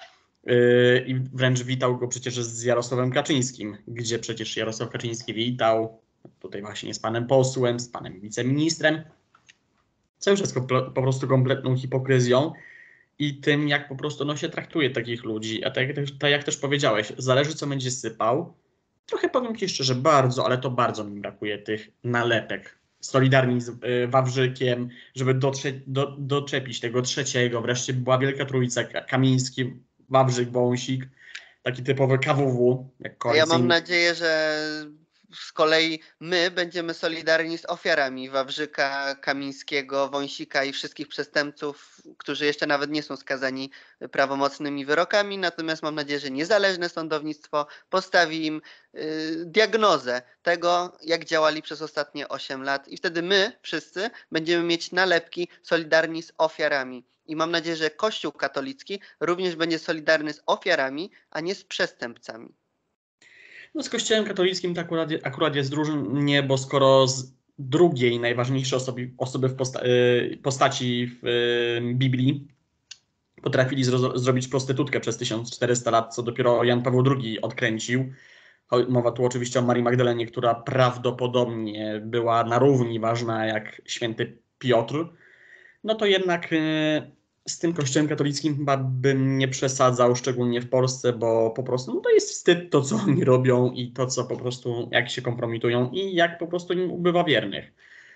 I wręcz witał go przecież z Jarosławem Kaczyńskim, gdzie przecież Jarosław Kaczyński witał tutaj właśnie z panem posłem, z panem wiceministrem. Co już jest po prostu kompletną hipokryzją i tym, jak po prostu no, się traktuje takich ludzi. A tak jak też powiedziałeś, zależy co będzie sypał. Trochę powiem ci szczerze, bardzo, ale to bardzo mi brakuje tych nalepek. Solidarni z Wawrzykiem, żeby doczepić tego trzeciego. Wreszcie była Wielka Trójca, Kamiński, Wawrzyk, Wąsik. Taki typowy KWW. Jak Ja mam nadzieję, że z kolei my będziemy solidarni z ofiarami Wawrzyka, Kamińskiego, Wąsika i wszystkich przestępców, którzy jeszcze nawet nie są skazani prawomocnymi wyrokami. Natomiast mam nadzieję, że niezależne sądownictwo postawi im diagnozę tego, jak działali przez ostatnie 8 lat. I wtedy my wszyscy będziemy mieć nalepki solidarni z ofiarami. I mam nadzieję, że Kościół katolicki również będzie solidarny z ofiarami, a nie z przestępcami. No z Kościołem katolickim to akurat jest różnie, bo skoro z drugiej najważniejszej osoby w postaci w Biblii potrafili zrobić prostytutkę przez 1400 lat, co dopiero Jan Paweł II odkręcił. Mowa tu oczywiście o Marii Magdalenie, która prawdopodobnie była na równi ważna jak święty Piotr, no to jednak z tym kościołem katolickim chyba bym nie przesadzał, szczególnie w Polsce, bo po prostu no to jest wstyd to, co oni robią i to, co po prostu, jak się kompromitują i jak po prostu im ubywa wiernych.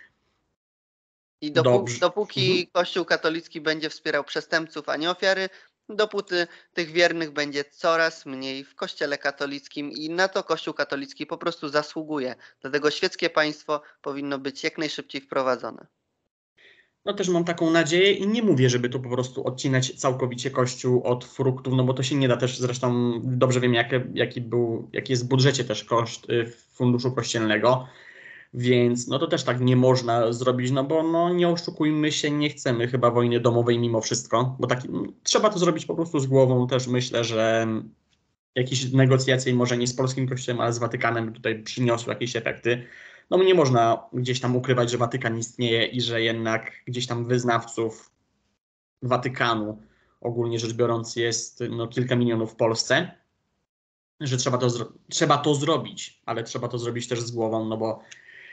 I Dobrze. dopóki Kościół katolicki będzie wspierał przestępców, a nie ofiary, dopóty tych wiernych będzie coraz mniej w Kościele katolickim i na to Kościół katolicki po prostu zasługuje. Dlatego świeckie państwo powinno być jak najszybciej wprowadzone. No też mam taką nadzieję i nie mówię, żeby tu po prostu odcinać całkowicie Kościół od fruktów, no bo to się nie da też, zresztą dobrze wiem, jaki jest w budżecie też koszt funduszu kościelnego, więc no to też tak nie można zrobić, no bo no nie oszukujmy się, nie chcemy chyba wojny domowej mimo wszystko, bo trzeba to zrobić po prostu z głową, też myślę, że jakieś negocjacje, może nie z polskim kościołem, ale z Watykanem tutaj przyniosły jakieś efekty. No nie można gdzieś tam ukrywać, że Watykan istnieje i że jednak gdzieś tam wyznawców Watykanu, ogólnie rzecz biorąc, jest no, kilka milionów w Polsce, że trzeba to zrobić, ale trzeba to zrobić też z głową, no bo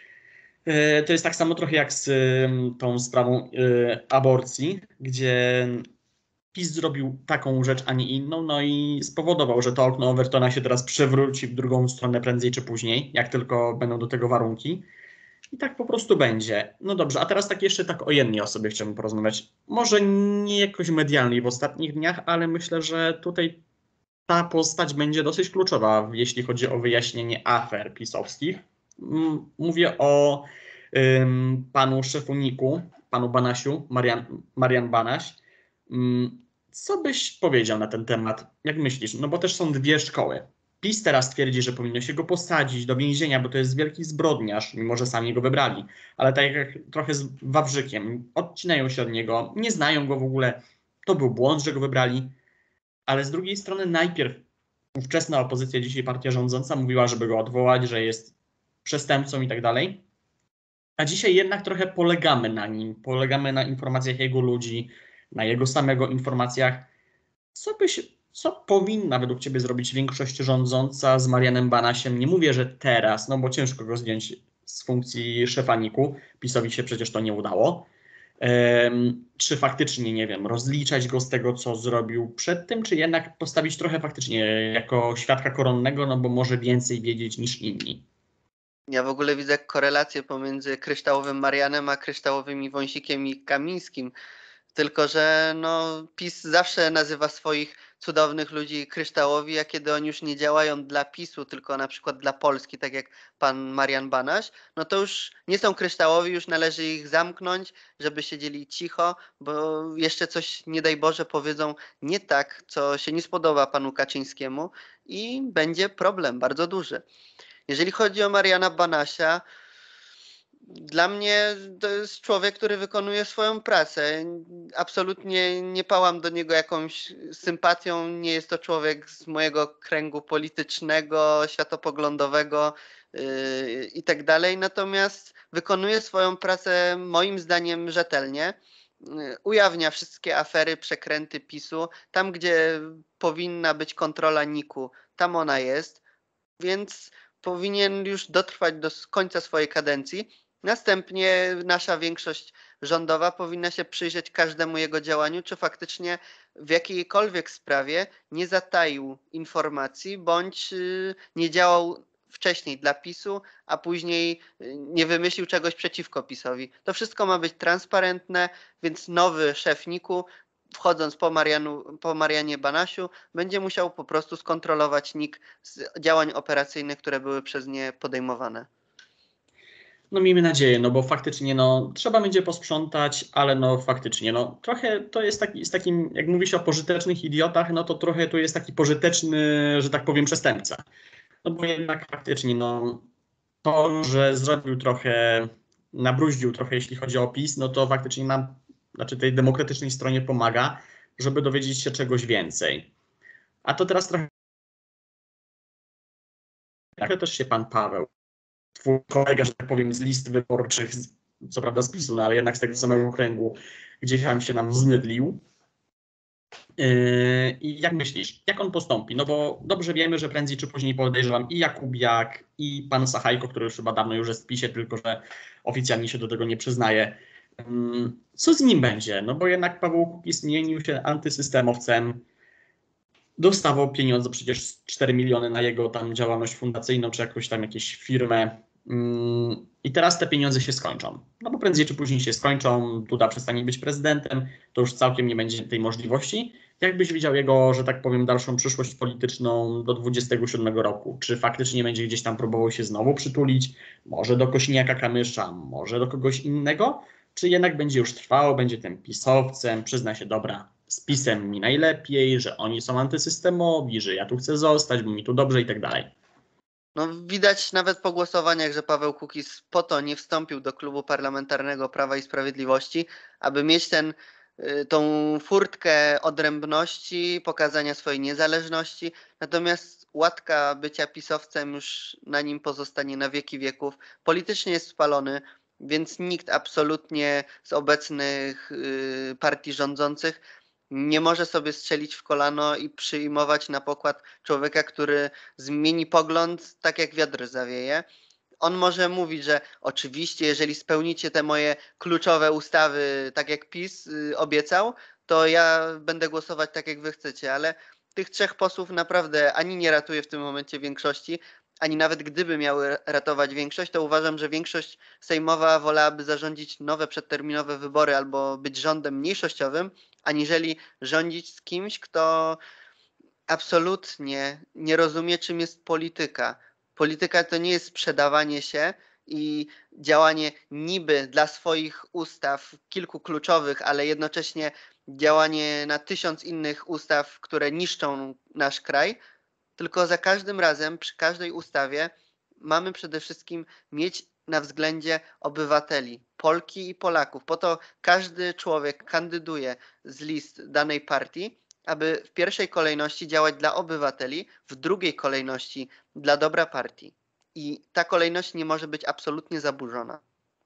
to jest tak samo trochę jak z tą sprawą aborcji, gdzie PiS zrobił taką rzecz, a nie inną, no i spowodował, że to okno Overtona się teraz przewróci w drugą stronę prędzej czy później, jak tylko będą do tego warunki. I tak po prostu będzie. No dobrze, a teraz tak jeszcze tak o jednej osobie chciałbym porozmawiać. Może nie jakoś medialnej w ostatnich dniach, ale myślę, że tutaj ta postać będzie dosyć kluczowa, jeśli chodzi o wyjaśnienie afer pisowskich. Mówię o panu szefuniku, panu Banasiu, Marian Banaś. Co byś powiedział na ten temat? Jak myślisz? No bo też są dwie szkoły. PiS teraz twierdzi, że powinno się go posadzić do więzienia, bo to jest wielki zbrodniarz, mimo że sami go wybrali. Ale tak jak trochę z Wawrzykiem, odcinają się od niego, nie znają go w ogóle. To był błąd, że go wybrali. Ale z drugiej strony najpierw ówczesna opozycja, dzisiaj partia rządząca, mówiła, żeby go odwołać, że jest przestępcą i tak dalej. A dzisiaj jednak trochę polegamy na nim, polegamy na informacjach jego ludzi, na jego samego informacjach. Co powinna według ciebie zrobić większość rządząca z Marianem Banasiem? Nie mówię, że teraz, no bo ciężko go zdjąć z funkcji szefa NIK-u. PiS-owi się przecież to nie udało. Czy faktycznie, nie wiem, rozliczać go z tego, co zrobił przed tym, czy jednak postawić trochę faktycznie jako świadka koronnego, no bo może więcej wiedzieć niż inni? Ja w ogóle widzę korelację pomiędzy kryształowym Marianem a kryształowymi Wąsikiem i Kamińskim. Tylko że no, PiS zawsze nazywa swoich cudownych ludzi kryształowi, a kiedy oni już nie działają dla PiS-u, tylko na przykład dla Polski, tak jak pan Marian Banaś, no to już nie są kryształowi, już należy ich zamknąć, żeby siedzieli cicho, bo jeszcze coś, nie daj Boże, powiedzą nie tak, co się nie spodoba panu Kaczyńskiemu i będzie problem bardzo duży. Jeżeli chodzi o Mariana Banasia, dla mnie to jest człowiek, który wykonuje swoją pracę. Absolutnie nie pałam do niego jakąś sympatią. Nie jest to człowiek z mojego kręgu politycznego, światopoglądowego i tak dalej. Natomiast wykonuje swoją pracę moim zdaniem rzetelnie. Ujawnia wszystkie afery, przekręty PiS-u. Tam, gdzie powinna być kontrola NIK-u, tam ona jest. Więc powinien już dotrwać do końca swojej kadencji. Następnie nasza większość rządowa powinna się przyjrzeć każdemu jego działaniu, czy faktycznie w jakiejkolwiek sprawie nie zataił informacji, bądź nie działał wcześniej dla PiS-u, a później nie wymyślił czegoś przeciwko PiS-owi. To wszystko ma być transparentne, więc nowy szef NIK-u, wchodząc po Marianie Banasiu, będzie musiał po prostu skontrolować NIK z działań operacyjnych, które były przez nie podejmowane. No miejmy nadzieję, no bo faktycznie no, trzeba będzie posprzątać, ale no faktycznie no trochę to jest z takim, jak mówi się o pożytecznych idiotach, no to trochę tu jest taki pożyteczny, że tak powiem, przestępca. No bo jednak faktycznie no to, że zrobił trochę, nabruździł trochę, jeśli chodzi o PiS, no to faktycznie nam, znaczy tej demokratycznej stronie pomaga, żeby dowiedzieć się czegoś więcej. A to teraz trochę też się pan Paweł, twój kolega, że tak powiem, z list wyborczych, co prawda z PiS-u, no ale jednak z tego samego okręgu, gdzieś tam się nam zmydlił. I jak myślisz, jak on postąpi? No bo dobrze wiemy, że prędzej czy później podejrzewam i Jakubiak, i pan Sachajko, który już chyba dawno już jest w PiS-ie, tylko że oficjalnie się do tego nie przyznaje, Co z nim będzie? No bo jednak Paweł Kukiz zmienił się antysystemowcem, dostawał pieniądze, przecież 4 miliony na jego tam działalność fundacyjną, czy jakąś tam jakieś firmę. I teraz te pieniądze się skończą. No bo prędzej czy później się skończą, Duda przestanie być prezydentem, to już całkiem nie będzie tej możliwości. Jakbyś widział jego, że tak powiem, dalszą przyszłość polityczną do 27 roku? Czy faktycznie będzie gdzieś tam próbował się znowu przytulić? Może do Kosiniaka-Kamysza, może do kogoś innego? Czy jednak będzie już trwał, będzie tym pisowcem, przyzna się, dobra, z PiS-em mi najlepiej, że oni są antysystemowi, że ja tu chcę zostać, bo mi tu dobrze i tak dalej. No, widać nawet po głosowaniach, że Paweł Kukiz po to nie wstąpił do klubu parlamentarnego Prawa i Sprawiedliwości, aby mieć tą furtkę odrębności, pokazania swojej niezależności. Natomiast łatka bycia pisowcem już na nim pozostanie na wieki wieków. Politycznie jest spalony, więc nikt absolutnie z obecnych partii rządzących nie może sobie strzelić w kolano i przyjmować na pokład człowieka, który zmieni pogląd tak jak wiatr zawieje. On może mówić, że oczywiście, jeżeli spełnicie te moje kluczowe ustawy, tak jak PiS obiecał, to ja będę głosować tak jak wy chcecie, ale tych trzech posłów naprawdę ani nie ratuje w tym momencie większości, ani nawet gdyby miały ratować większość, to uważam, że większość sejmowa wolałaby zarządzić nowe przedterminowe wybory albo być rządem mniejszościowym, aniżeli rządzić z kimś, kto absolutnie nie rozumie, czym jest polityka. Polityka to nie jest sprzedawanie się i działanie niby dla swoich ustaw, kilku kluczowych, ale jednocześnie działanie na 1000 innych ustaw, które niszczą nasz kraj, tylko za każdym razem, przy każdej ustawie mamy przede wszystkim mieć na względzie obywateli, Polki i Polaków. Po to każdy człowiek kandyduje z list danej partii, aby w pierwszej kolejności działać dla obywateli, w drugiej kolejności dla dobra partii. I ta kolejność nie może być absolutnie zaburzona.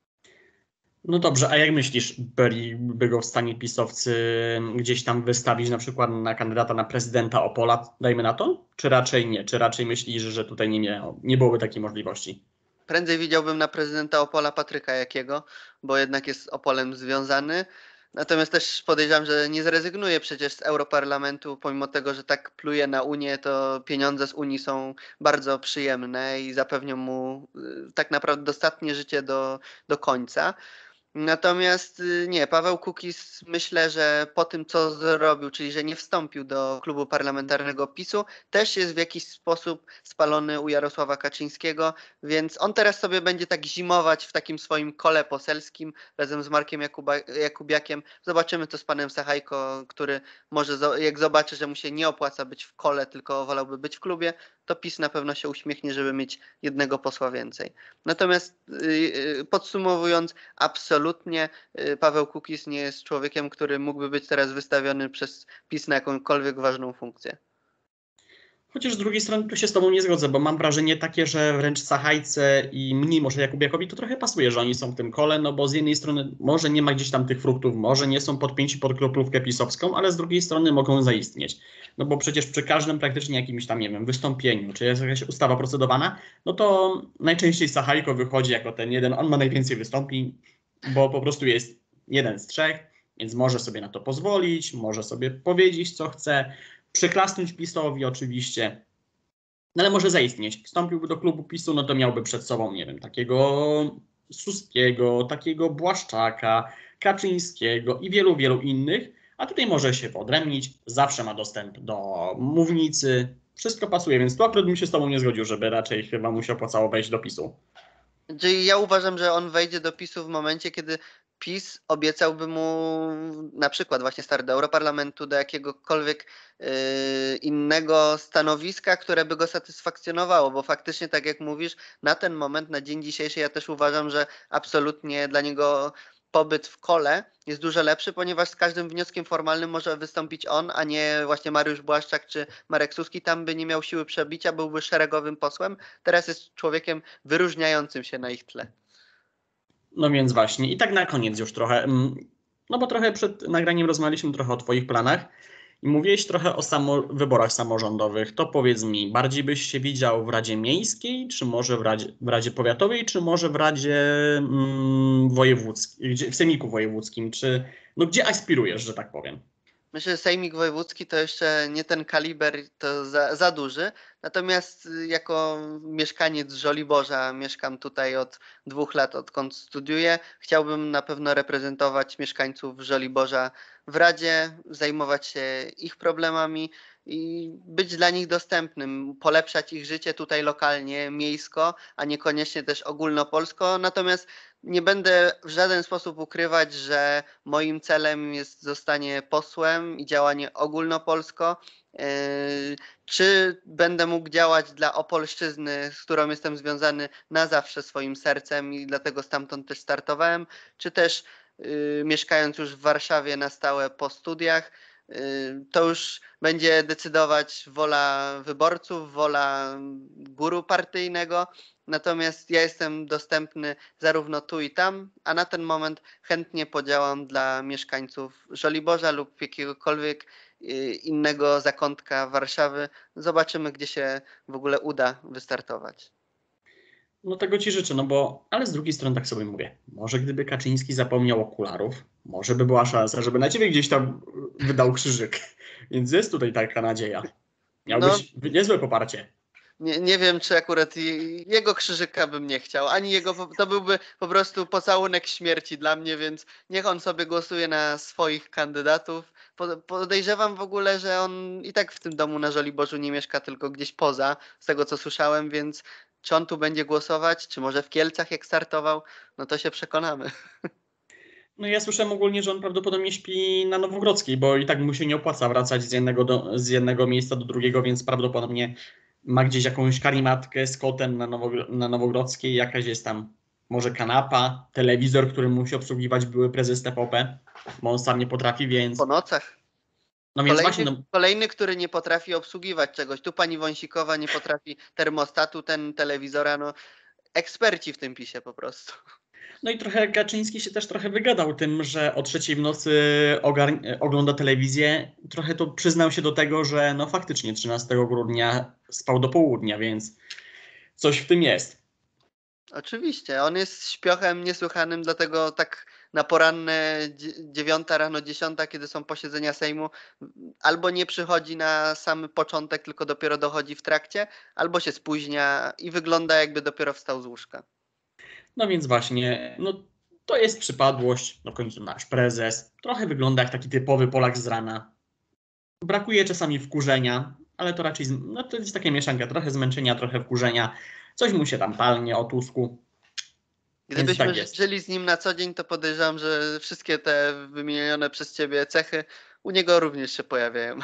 No dobrze, a jak myślisz, byliby go w stanie pisowcy gdzieś tam wystawić na przykład na kandydata na prezydenta Opola, dajmy na to? Czy raczej nie? Czy raczej myślisz, że tutaj nie byłoby takiej możliwości? Prędzej widziałbym na prezydenta Opola Patryka Jakiego, bo jednak jest Opolem związany. Natomiast też podejrzewam, że nie zrezygnuje przecież z Europarlamentu, pomimo tego, że tak pluje na Unię, to pieniądze z Unii są bardzo przyjemne i zapewnią mu tak naprawdę dostatnie życie do końca. Natomiast nie, Paweł Kukiz myślę, że po tym co zrobił, czyli że nie wstąpił do klubu parlamentarnego PiS-u, też jest w jakiś sposób spalony u Jarosława Kaczyńskiego, więc on teraz sobie będzie tak zimować w takim swoim kole poselskim razem z Markiem Jakubiakiem. Zobaczymy to z panem Sachajko, który może jak zobaczy, że mu się nie opłaca być w kole, tylko wolałby być w klubie, to PiS na pewno się uśmiechnie, żeby mieć jednego posła więcej. Natomiast podsumowując, absolutnie Paweł Kukiz nie jest człowiekiem, który mógłby być teraz wystawiony przez PiS na jakąkolwiek ważną funkcję. Chociaż z drugiej strony tu się z tobą nie zgodzę, bo mam wrażenie takie, że wręcz Sachajce i mniej może Jakubiakowi to trochę pasuje, że oni są w tym kole, no bo z jednej strony może nie ma gdzieś tam tych fruktów, może nie są podpięci pod kroplówkę pisowską, ale z drugiej strony mogą zaistnieć. No bo przecież przy każdym praktycznie jakimś tam, nie wiem, wystąpieniu, czy jest jakaś ustawa procedowana, no to najczęściej Sachajko wychodzi jako ten jeden, on ma najwięcej wystąpień, bo po prostu jest jeden z trzech, więc może sobie na to pozwolić, może sobie powiedzieć, co chce, przyklasnąć PiS-owi oczywiście, no ale może zaistnieć. Wstąpiłby do klubu PiS-u, no to miałby przed sobą, nie wiem, takiego Suskiego, takiego Błaszczaka, Kaczyńskiego i wielu, wielu innych, a tutaj może się wyodrębnić, zawsze ma dostęp do mównicy, wszystko pasuje, więc tu akurat bym się z tobą nie zgodził, żeby raczej chyba mu się opłacało wejść do PiS-u. Czyli ja uważam, że on wejdzie do PiS-u w momencie, kiedy PiS obiecałby mu na przykład właśnie start do Europarlamentu, do jakiegokolwiek innego stanowiska, które by go satysfakcjonowało, bo faktycznie, tak jak mówisz, na ten moment, na dzień dzisiejszy ja też uważam, że absolutnie dla niego pobyt w kole jest dużo lepszy, ponieważ z każdym wnioskiem formalnym może wystąpić on, a nie właśnie Mariusz Błaszczak czy Marek Suski. Tam by nie miał siły przebicia, byłby szeregowym posłem. Teraz jest człowiekiem wyróżniającym się na ich tle. No więc właśnie, i tak na koniec już trochę, no bo trochę przed nagraniem rozmawialiśmy trochę o twoich planach. I mówiłeś trochę o wyborach samorządowych. To powiedz mi, bardziej byś się widział w Radzie Miejskiej, czy może w Radzie Powiatowej, czy może w Radzie Wojewódzkiej, w Sejmiku Wojewódzkim, czy no gdzie aspirujesz, że tak powiem? Myślę, że Sejmik Wojewódzki to jeszcze nie ten kaliber, to za duży. Natomiast jako mieszkaniec Żoliborza, mieszkam tutaj od 2 lat, odkąd studiuję, chciałbym na pewno reprezentować mieszkańców Żoliborza w Radzie, zajmować się ich problemami i być dla nich dostępnym, polepszać ich życie tutaj lokalnie, miejsko, a niekoniecznie też ogólnopolsko. Natomiast nie będę w żaden sposób ukrywać, że moim celem jest zostanie posłem i działanie ogólnopolsko. Czy będę mógł działać dla Opolszczyzny, z którą jestem związany na zawsze swoim sercem i dlatego stamtąd też startowałem, czy też mieszkając już w Warszawie na stałe po studiach, to już będzie decydować wola wyborców, wola guru partyjnego. Natomiast ja jestem dostępny zarówno tu i tam, a na ten moment chętnie podziałam dla mieszkańców Żoliborza lub jakiegokolwiek innego zakątka Warszawy. Zobaczymy, gdzie się w ogóle uda wystartować. No tego ci życzę, no bo, ale z drugiej strony tak sobie mówię, może gdyby Kaczyński zapomniał okularów, może by była szansa, żeby na ciebie gdzieś tam wydał krzyżyk. Więc jest tutaj taka nadzieja. Miałbyś niezłe poparcie. Nie wiem, czy akurat jego krzyżyka bym nie chciał, ani jego, to byłby po prostu pocałunek śmierci dla mnie, więc niech on sobie głosuje na swoich kandydatów. Podejrzewam w ogóle, że on i tak w tym domu na Żoliborzu nie mieszka, tylko gdzieś poza, z tego co słyszałem, więc czy on tu będzie głosować, czy może w Kielcach jak startował, no to się przekonamy. No ja słyszałem ogólnie, że on prawdopodobnie śpi na Nowogrodzkiej, bo i tak mu się nie opłaca wracać z jednego miejsca do drugiego, więc prawdopodobnie ma gdzieś jakąś karimatkę z kotem na Nowogrodzkiej, jakaś jest tam może kanapa, telewizor, który musi obsługiwać były prezes TVP, bo on sam nie potrafi, więc... Po nocach. No więc właśnie, no, Kolejny, który nie potrafi obsługiwać czegoś. Tu pani Wąsikowa nie potrafi termostatu, ten telewizora, no eksperci w tym PiSie po prostu. no i trochę Kaczyński się też trochę wygadał tym, że o 3:00 w nocy ogląda telewizję. Trochę to przyznał się do tego, że no faktycznie 13 grudnia spał do południa, więc coś w tym jest. Oczywiście, on jest śpiochem niesłychanym, dlatego tak na poranne 9 rano, 10, kiedy są posiedzenia Sejmu, albo nie przychodzi na sam początek, tylko dopiero dochodzi w trakcie, albo się spóźnia i wygląda, jakby dopiero wstał z łóżka. No więc właśnie, no to jest przypadłość, no w końcu nasz prezes. Trochę wygląda jak taki typowy Polak z rana. Brakuje czasami wkurzenia, ale to raczej, no to jest taka mieszanka, trochę zmęczenia, trochę wkurzenia. Coś mu się tam palnie o Tusku. Gdybyśmy Tak jest. żyli z nim na co dzień, to podejrzewam, że wszystkie te wymienione przez ciebie cechy u niego również się pojawiają.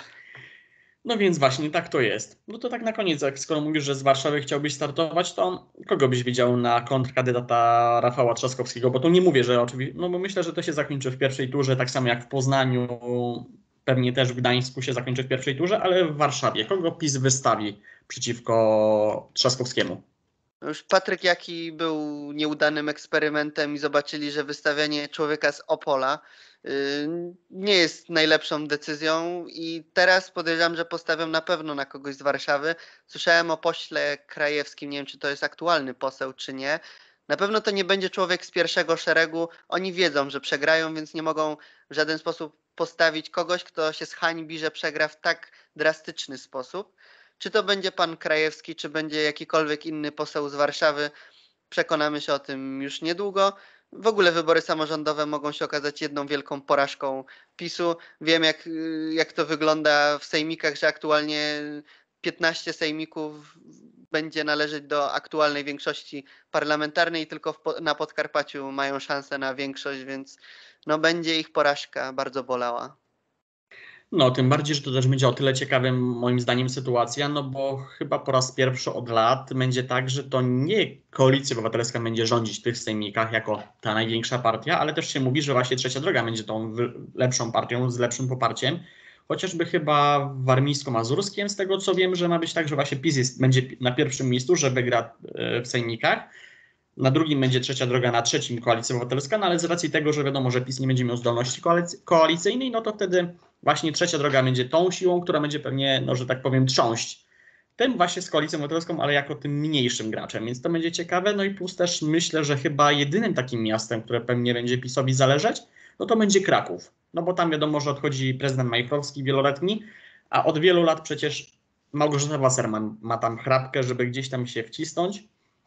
No więc właśnie, tak to jest. No to tak na koniec, jak skoro mówisz, że z Warszawy chciałbyś startować, to kogo byś widział na kontrkandydata Rafała Trzaskowskiego? Bo to nie mówię, że oczywiście, no bo myślę, że to się zakończy w pierwszej turze, tak samo jak w Poznaniu, pewnie też w Gdańsku się zakończy w pierwszej turze, ale w Warszawie. Kogo PiS wystawi przeciwko Trzaskowskiemu? Już Patryk Jaki był nieudanym eksperymentem i zobaczyli, że wystawianie człowieka z Opola nie jest najlepszą decyzją i teraz podejrzewam, że postawią na pewno na kogoś z Warszawy. Słyszałem o pośle Krajewskim, nie wiem czy to jest aktualny poseł czy nie. Na pewno to nie będzie człowiek z pierwszego szeregu. Oni wiedzą, że przegrają, więc nie mogą w żaden sposób postawić kogoś, kto się zhańbi, że przegra w tak drastyczny sposób. Czy to będzie pan Krajewski, czy będzie jakikolwiek inny poseł z Warszawy, przekonamy się o tym już niedługo. W ogóle wybory samorządowe mogą się okazać jedną wielką porażką PiS-u. Wiem, jak to wygląda w sejmikach, że aktualnie 15 sejmików będzie należeć do aktualnej większości parlamentarnej i tylko na Podkarpaciu mają szansę na większość, więc no, będzie ich porażka bardzo bolała. No, tym bardziej, że to też będzie o tyle ciekawym moim zdaniem sytuacja, no bo chyba po raz pierwszy od lat będzie tak, że to nie Koalicja Obywatelska będzie rządzić w tych sejmikach jako ta największa partia, ale też się mówi, że właśnie Trzecia Droga będzie tą lepszą partią z lepszym poparciem. Chociażby chyba w warmińsko-mazurskim, z tego co wiem, że ma być tak, że właśnie PiS będzie na pierwszym miejscu, że wygra w sejmikach. Na drugim będzie Trzecia Droga, na trzecim Koalicja Obywatelska, no ale z racji tego, że wiadomo, że PiS nie będzie miał zdolności koalicyjnej, no to wtedy właśnie Trzecia Droga będzie tą siłą, która będzie pewnie, no że tak powiem, trząść tym właśnie z Koalicją Obywatelską, ale jako tym mniejszym graczem, więc to będzie ciekawe. No i plus też myślę, że chyba jedynym takim miastem, które pewnie będzie PiS-owi zależeć, no to będzie Kraków. No bo tam wiadomo, że odchodzi prezydent Majchrowski wieloletni, a od wielu lat przecież Małgorzata Wasserman ma tam chrapkę, żeby gdzieś tam się wcisnąć.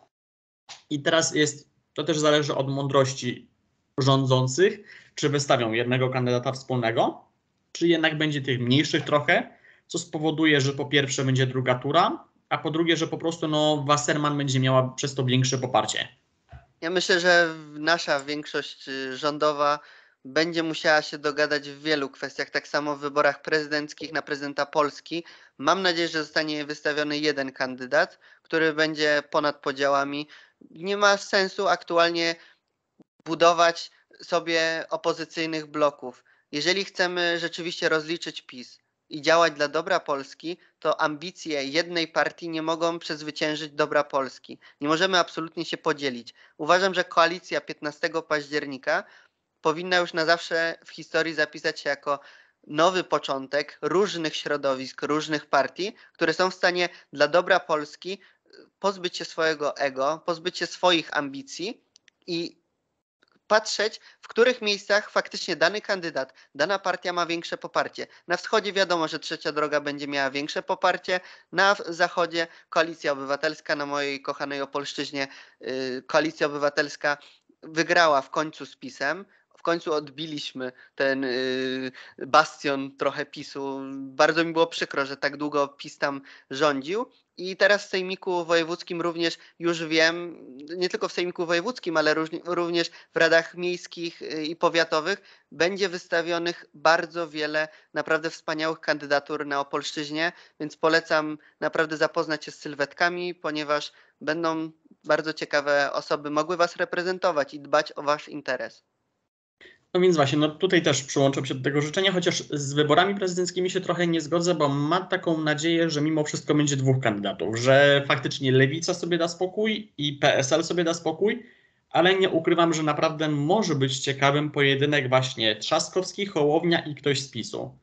I teraz to też zależy od mądrości rządzących, czy wystawią jednego kandydata wspólnego, czy jednak będzie tych mniejszych trochę, co spowoduje, że po pierwsze będzie druga tura, a po drugie, że po prostu no, Wasserman będzie miała przez to większe poparcie. Ja myślę, że nasza większość rządowa będzie musiała się dogadać w wielu kwestiach, tak samo w wyborach prezydenckich na prezydenta Polski. Mam nadzieję, że zostanie wystawiony jeden kandydat, który będzie ponad podziałami. Nie ma sensu aktualnie budować sobie opozycyjnych bloków. Jeżeli chcemy rzeczywiście rozliczyć PiS i działać dla dobra Polski, to ambicje jednej partii nie mogą przezwyciężyć dobra Polski. Nie możemy absolutnie się podzielić. Uważam, że koalicja 15 października powinna już na zawsze w historii zapisać się jako nowy początek różnych środowisk, różnych partii, które są w stanie dla dobra Polski pozbyć się swojego ego, pozbyć się swoich ambicji i patrzeć, w których miejscach faktycznie dany kandydat, dana partia ma większe poparcie. Na wschodzie wiadomo, że Trzecia Droga będzie miała większe poparcie, na zachodzie Koalicja Obywatelska, na mojej kochanej Opolszczyźnie Koalicja Obywatelska wygrała w końcu z PiS-em. W końcu odbiliśmy ten bastion trochę PiS-u. Bardzo mi było przykro, że tak długo PiS tam rządził. I teraz w Sejmiku Wojewódzkim również już wiem, nie tylko w Sejmiku Wojewódzkim, ale również w radach miejskich i powiatowych będzie wystawionych bardzo wiele naprawdę wspaniałych kandydatur na Opolszczyźnie, więc polecam naprawdę zapoznać się z sylwetkami, ponieważ będą bardzo ciekawe osoby mogły Was reprezentować i dbać o Wasz interes. No więc właśnie, no tutaj też przyłączam się do tego życzenia, chociaż z wyborami prezydenckimi się trochę nie zgodzę, bo mam taką nadzieję, że mimo wszystko będzie dwóch kandydatów, że faktycznie Lewica sobie da spokój i PSL sobie da spokój, ale nie ukrywam, że naprawdę może być ciekawym pojedynek właśnie Trzaskowski, Hołownia i ktoś z PiS-u.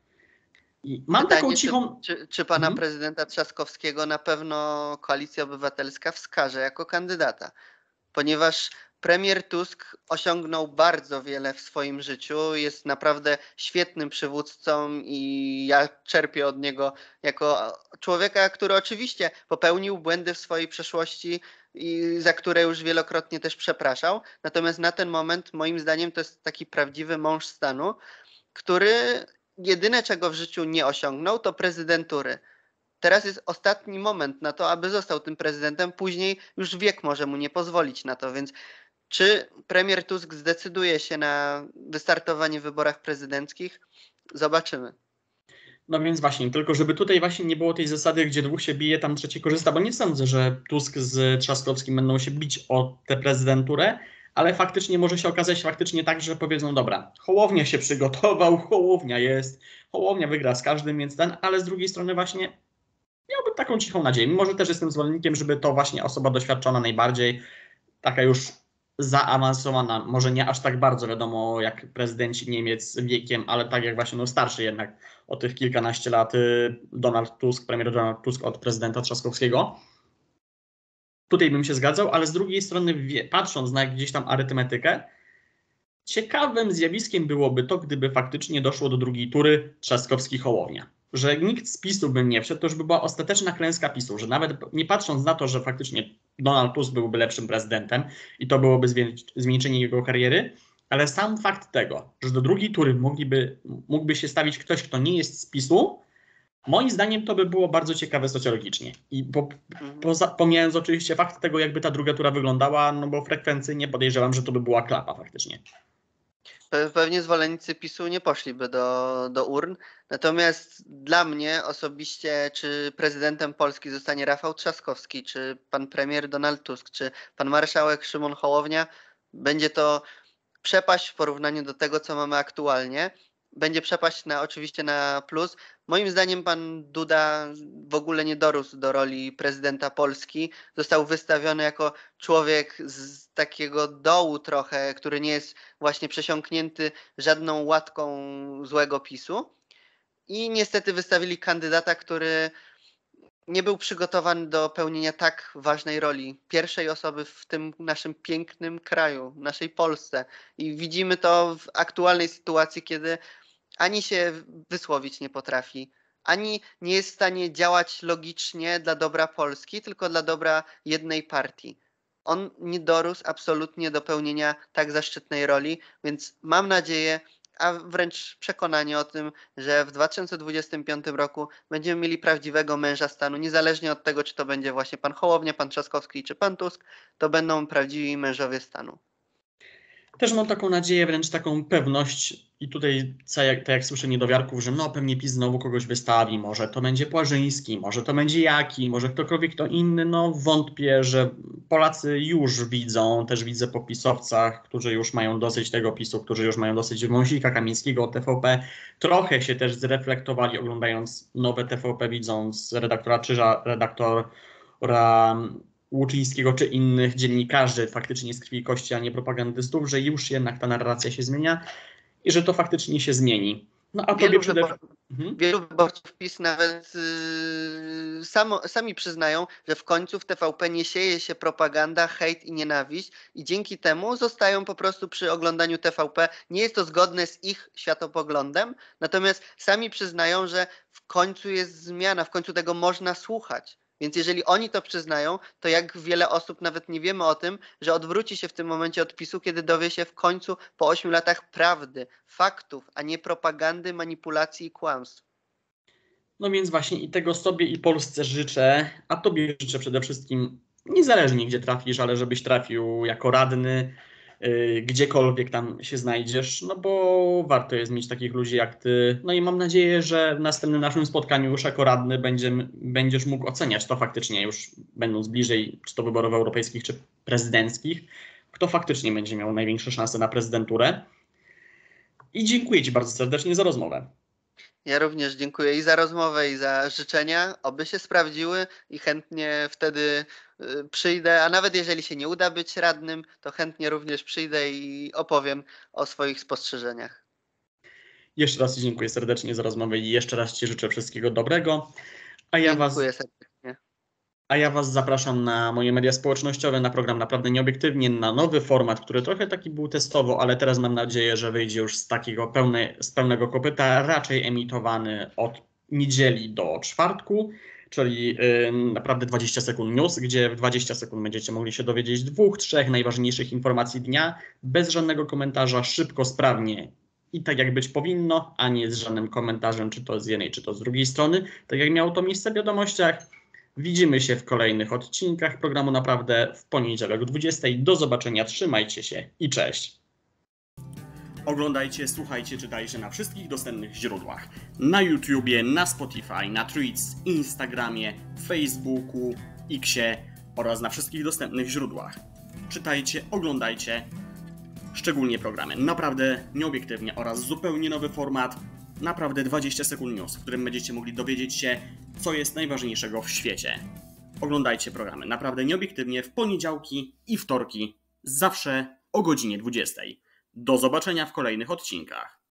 I mam taką Pytanie, cichą... czy pana prezydenta Trzaskowskiego na pewno Koalicja Obywatelska wskaże jako kandydata? Ponieważ premier Tusk osiągnął bardzo wiele w swoim życiu, jest naprawdę świetnym przywódcą i ja czerpię od niego jako człowieka, który oczywiście popełnił błędy w swojej przeszłości i za które już wielokrotnie też przepraszał. Natomiast na ten moment moim zdaniem to jest taki prawdziwy mąż stanu, który jedyne czego w życiu nie osiągnął to prezydentury. Teraz jest ostatni moment na to, aby został tym prezydentem. Później już wiek może mu nie pozwolić na to, więc czy premier Tusk zdecyduje się na wystartowanie w wyborach prezydenckich? Zobaczymy. No więc właśnie, tylko żeby tutaj właśnie nie było tej zasady, gdzie dwóch się bije, tam trzeci korzysta, bo nie sądzę, że Tusk z Trzaskowskim będą się bić o tę prezydenturę, ale faktycznie może się okazać faktycznie tak, że powiedzą, dobra, Hołownia się przygotował, Hołownia jest, Hołownia wygra z każdym, więc ale z drugiej strony właśnie miałbym taką cichą nadzieję, mimo że też jestem zwolennikiem, żeby to właśnie osoba doświadczona najbardziej, taka już zaawansowana, może nie aż tak bardzo wiadomo jak prezydenci Niemiec wiekiem, ale tak jak właśnie no starszy jednak o tych kilkanaście lat Donald Tusk, premier Donald Tusk od prezydenta Trzaskowskiego. Tutaj bym się zgadzał, ale z drugiej strony patrząc na gdzieś tam arytmetykę, ciekawym zjawiskiem byłoby to, gdyby faktycznie doszło do drugiej tury Trzaskowski-Hołownia. Że nikt z PiS-u by nie wszedł, to już by była ostateczna klęska PiS-u, że nawet nie patrząc na to, że faktycznie Donald Tusk byłby lepszym prezydentem i to byłoby zwieńczenie jego kariery, ale sam fakt tego, że do drugiej tury mógłby się stawić ktoś, kto nie jest z PiS-u, moim zdaniem to by było bardzo ciekawe socjologicznie. I pomijając oczywiście fakt tego, jakby ta druga tura wyglądała, no bo frekwencyjnie podejrzewam, że to by była klapa faktycznie. Pewnie zwolennicy PiS-u nie poszliby do urn. Natomiast dla mnie osobiście, czy prezydentem Polski zostanie Rafał Trzaskowski, czy pan premier Donald Tusk, czy pan marszałek Szymon Hołownia, będzie to przepaść w porównaniu do tego, co mamy aktualnie. Będzie przepaść oczywiście na plus. Moim zdaniem pan Duda w ogóle nie dorósł do roli prezydenta Polski. Został wystawiony jako człowiek z takiego dołu trochę, który nie jest właśnie przesiąknięty żadną łatką złego PiS-u. i niestety wystawili kandydata, który nie był przygotowany do pełnienia tak ważnej roli pierwszej osoby w tym naszym pięknym kraju, naszej Polsce. I widzimy to w aktualnej sytuacji, kiedy ani się wysłowić nie potrafi, ani nie jest w stanie działać logicznie dla dobra Polski, tylko dla dobra jednej partii. On nie dorósł absolutnie do pełnienia tak zaszczytnej roli, więc mam nadzieję, a wręcz przekonanie o tym, że w 2025 roku będziemy mieli prawdziwego męża stanu, niezależnie od tego, czy to będzie właśnie pan Hołownia, pan Trzaskowski czy pan Tusk, to będą prawdziwi mężowie stanu. Też mam taką nadzieję, wręcz taką pewność i tutaj, tak jak słyszę niedowiarków, że no pewnie PiS znowu kogoś wystawi, może to będzie Płażyński, może to będzie Jaki, może ktokolwiek kto inny, no wątpię, że Polacy już widzą, też widzę po pisowcach, którzy już mają dosyć tego PiS-u, którzy już mają dosyć Wąsika, Kamińskiego, TVP, trochę się też zreflektowali oglądając nowe TVP, widząc redaktora Czyża, redaktora Łuczyńskiego czy innych dziennikarzy faktycznie z krwi i kości, a nie propagandystów, że już jednak ta narracja się zmienia i że to faktycznie się zmieni. No a tobie przede wszystkim... Wielu wyborców PiS nawet sami przyznają, że w końcu w TVP nie sieje się propaganda, hejt i nienawiść i dzięki temu zostają po prostu przy oglądaniu TVP. Nie jest to zgodne z ich światopoglądem, natomiast sami przyznają, że w końcu jest zmiana, w końcu tego można słuchać. Więc jeżeli oni to przyznają, to jak wiele osób nawet nie wiemy o tym, że odwróci się w tym momencie od PiS-u, kiedy dowie się w końcu po 8 latach prawdy, faktów, a nie propagandy, manipulacji i kłamstw. No więc właśnie i tego sobie i Polsce życzę, a tobie życzę przede wszystkim, niezależnie gdzie trafisz, ale żebyś trafił jako radny, gdziekolwiek tam się znajdziesz, no bo warto jest mieć takich ludzi jak ty. No i mam nadzieję, że w następnym naszym spotkaniu już jako radny będziesz mógł oceniać to faktycznie już będąc bliżej, czy to wyborów europejskich, czy prezydenckich, kto faktycznie będzie miał największe szanse na prezydenturę. I dziękuję ci bardzo serdecznie za rozmowę. Ja również dziękuję i za rozmowę, i za życzenia, oby się sprawdziły i chętnie wtedy przyjdę, a nawet jeżeli się nie uda być radnym, to chętnie również przyjdę i opowiem o swoich spostrzeżeniach. Jeszcze raz ci dziękuję serdecznie za rozmowę i jeszcze raz ci życzę wszystkiego dobrego. Dziękuję serdecznie. A ja was zapraszam na moje media społecznościowe, na program Naprawdę Nieobiektywnie, na nowy format, który trochę taki był testowo, ale teraz mam nadzieję, że wyjdzie już z pełnego kopyta, raczej emitowany od niedzieli do czwartku, czyli naprawdę 20 sekund news, gdzie w 20 sekund będziecie mogli się dowiedzieć 2-3 najważniejszych informacji dnia, bez żadnego komentarza, szybko, sprawnie i tak jak być powinno, a nie z żadnym komentarzem, czy to z jednej, czy to z drugiej strony, tak jak miało to miejsce w wiadomościach. Widzimy się w kolejnych odcinkach programu Naprawdę w poniedziałek o 20. Do zobaczenia, trzymajcie się i cześć. Oglądajcie, słuchajcie, czytajcie na wszystkich dostępnych źródłach. Na YouTubie, na Spotify, na Threads, Instagramie, Facebooku, Xie oraz na wszystkich dostępnych źródłach. Czytajcie, oglądajcie, szczególnie programy Naprawdę Nieobiektywnie oraz zupełnie nowy format Naprawdę 20 sekund news, w którym będziecie mogli dowiedzieć się, co jest najważniejszego w świecie. Oglądajcie programy Naprawdę Nieobiektywnie w poniedziałki i wtorki, zawsze o godzinie 20. Do zobaczenia w kolejnych odcinkach.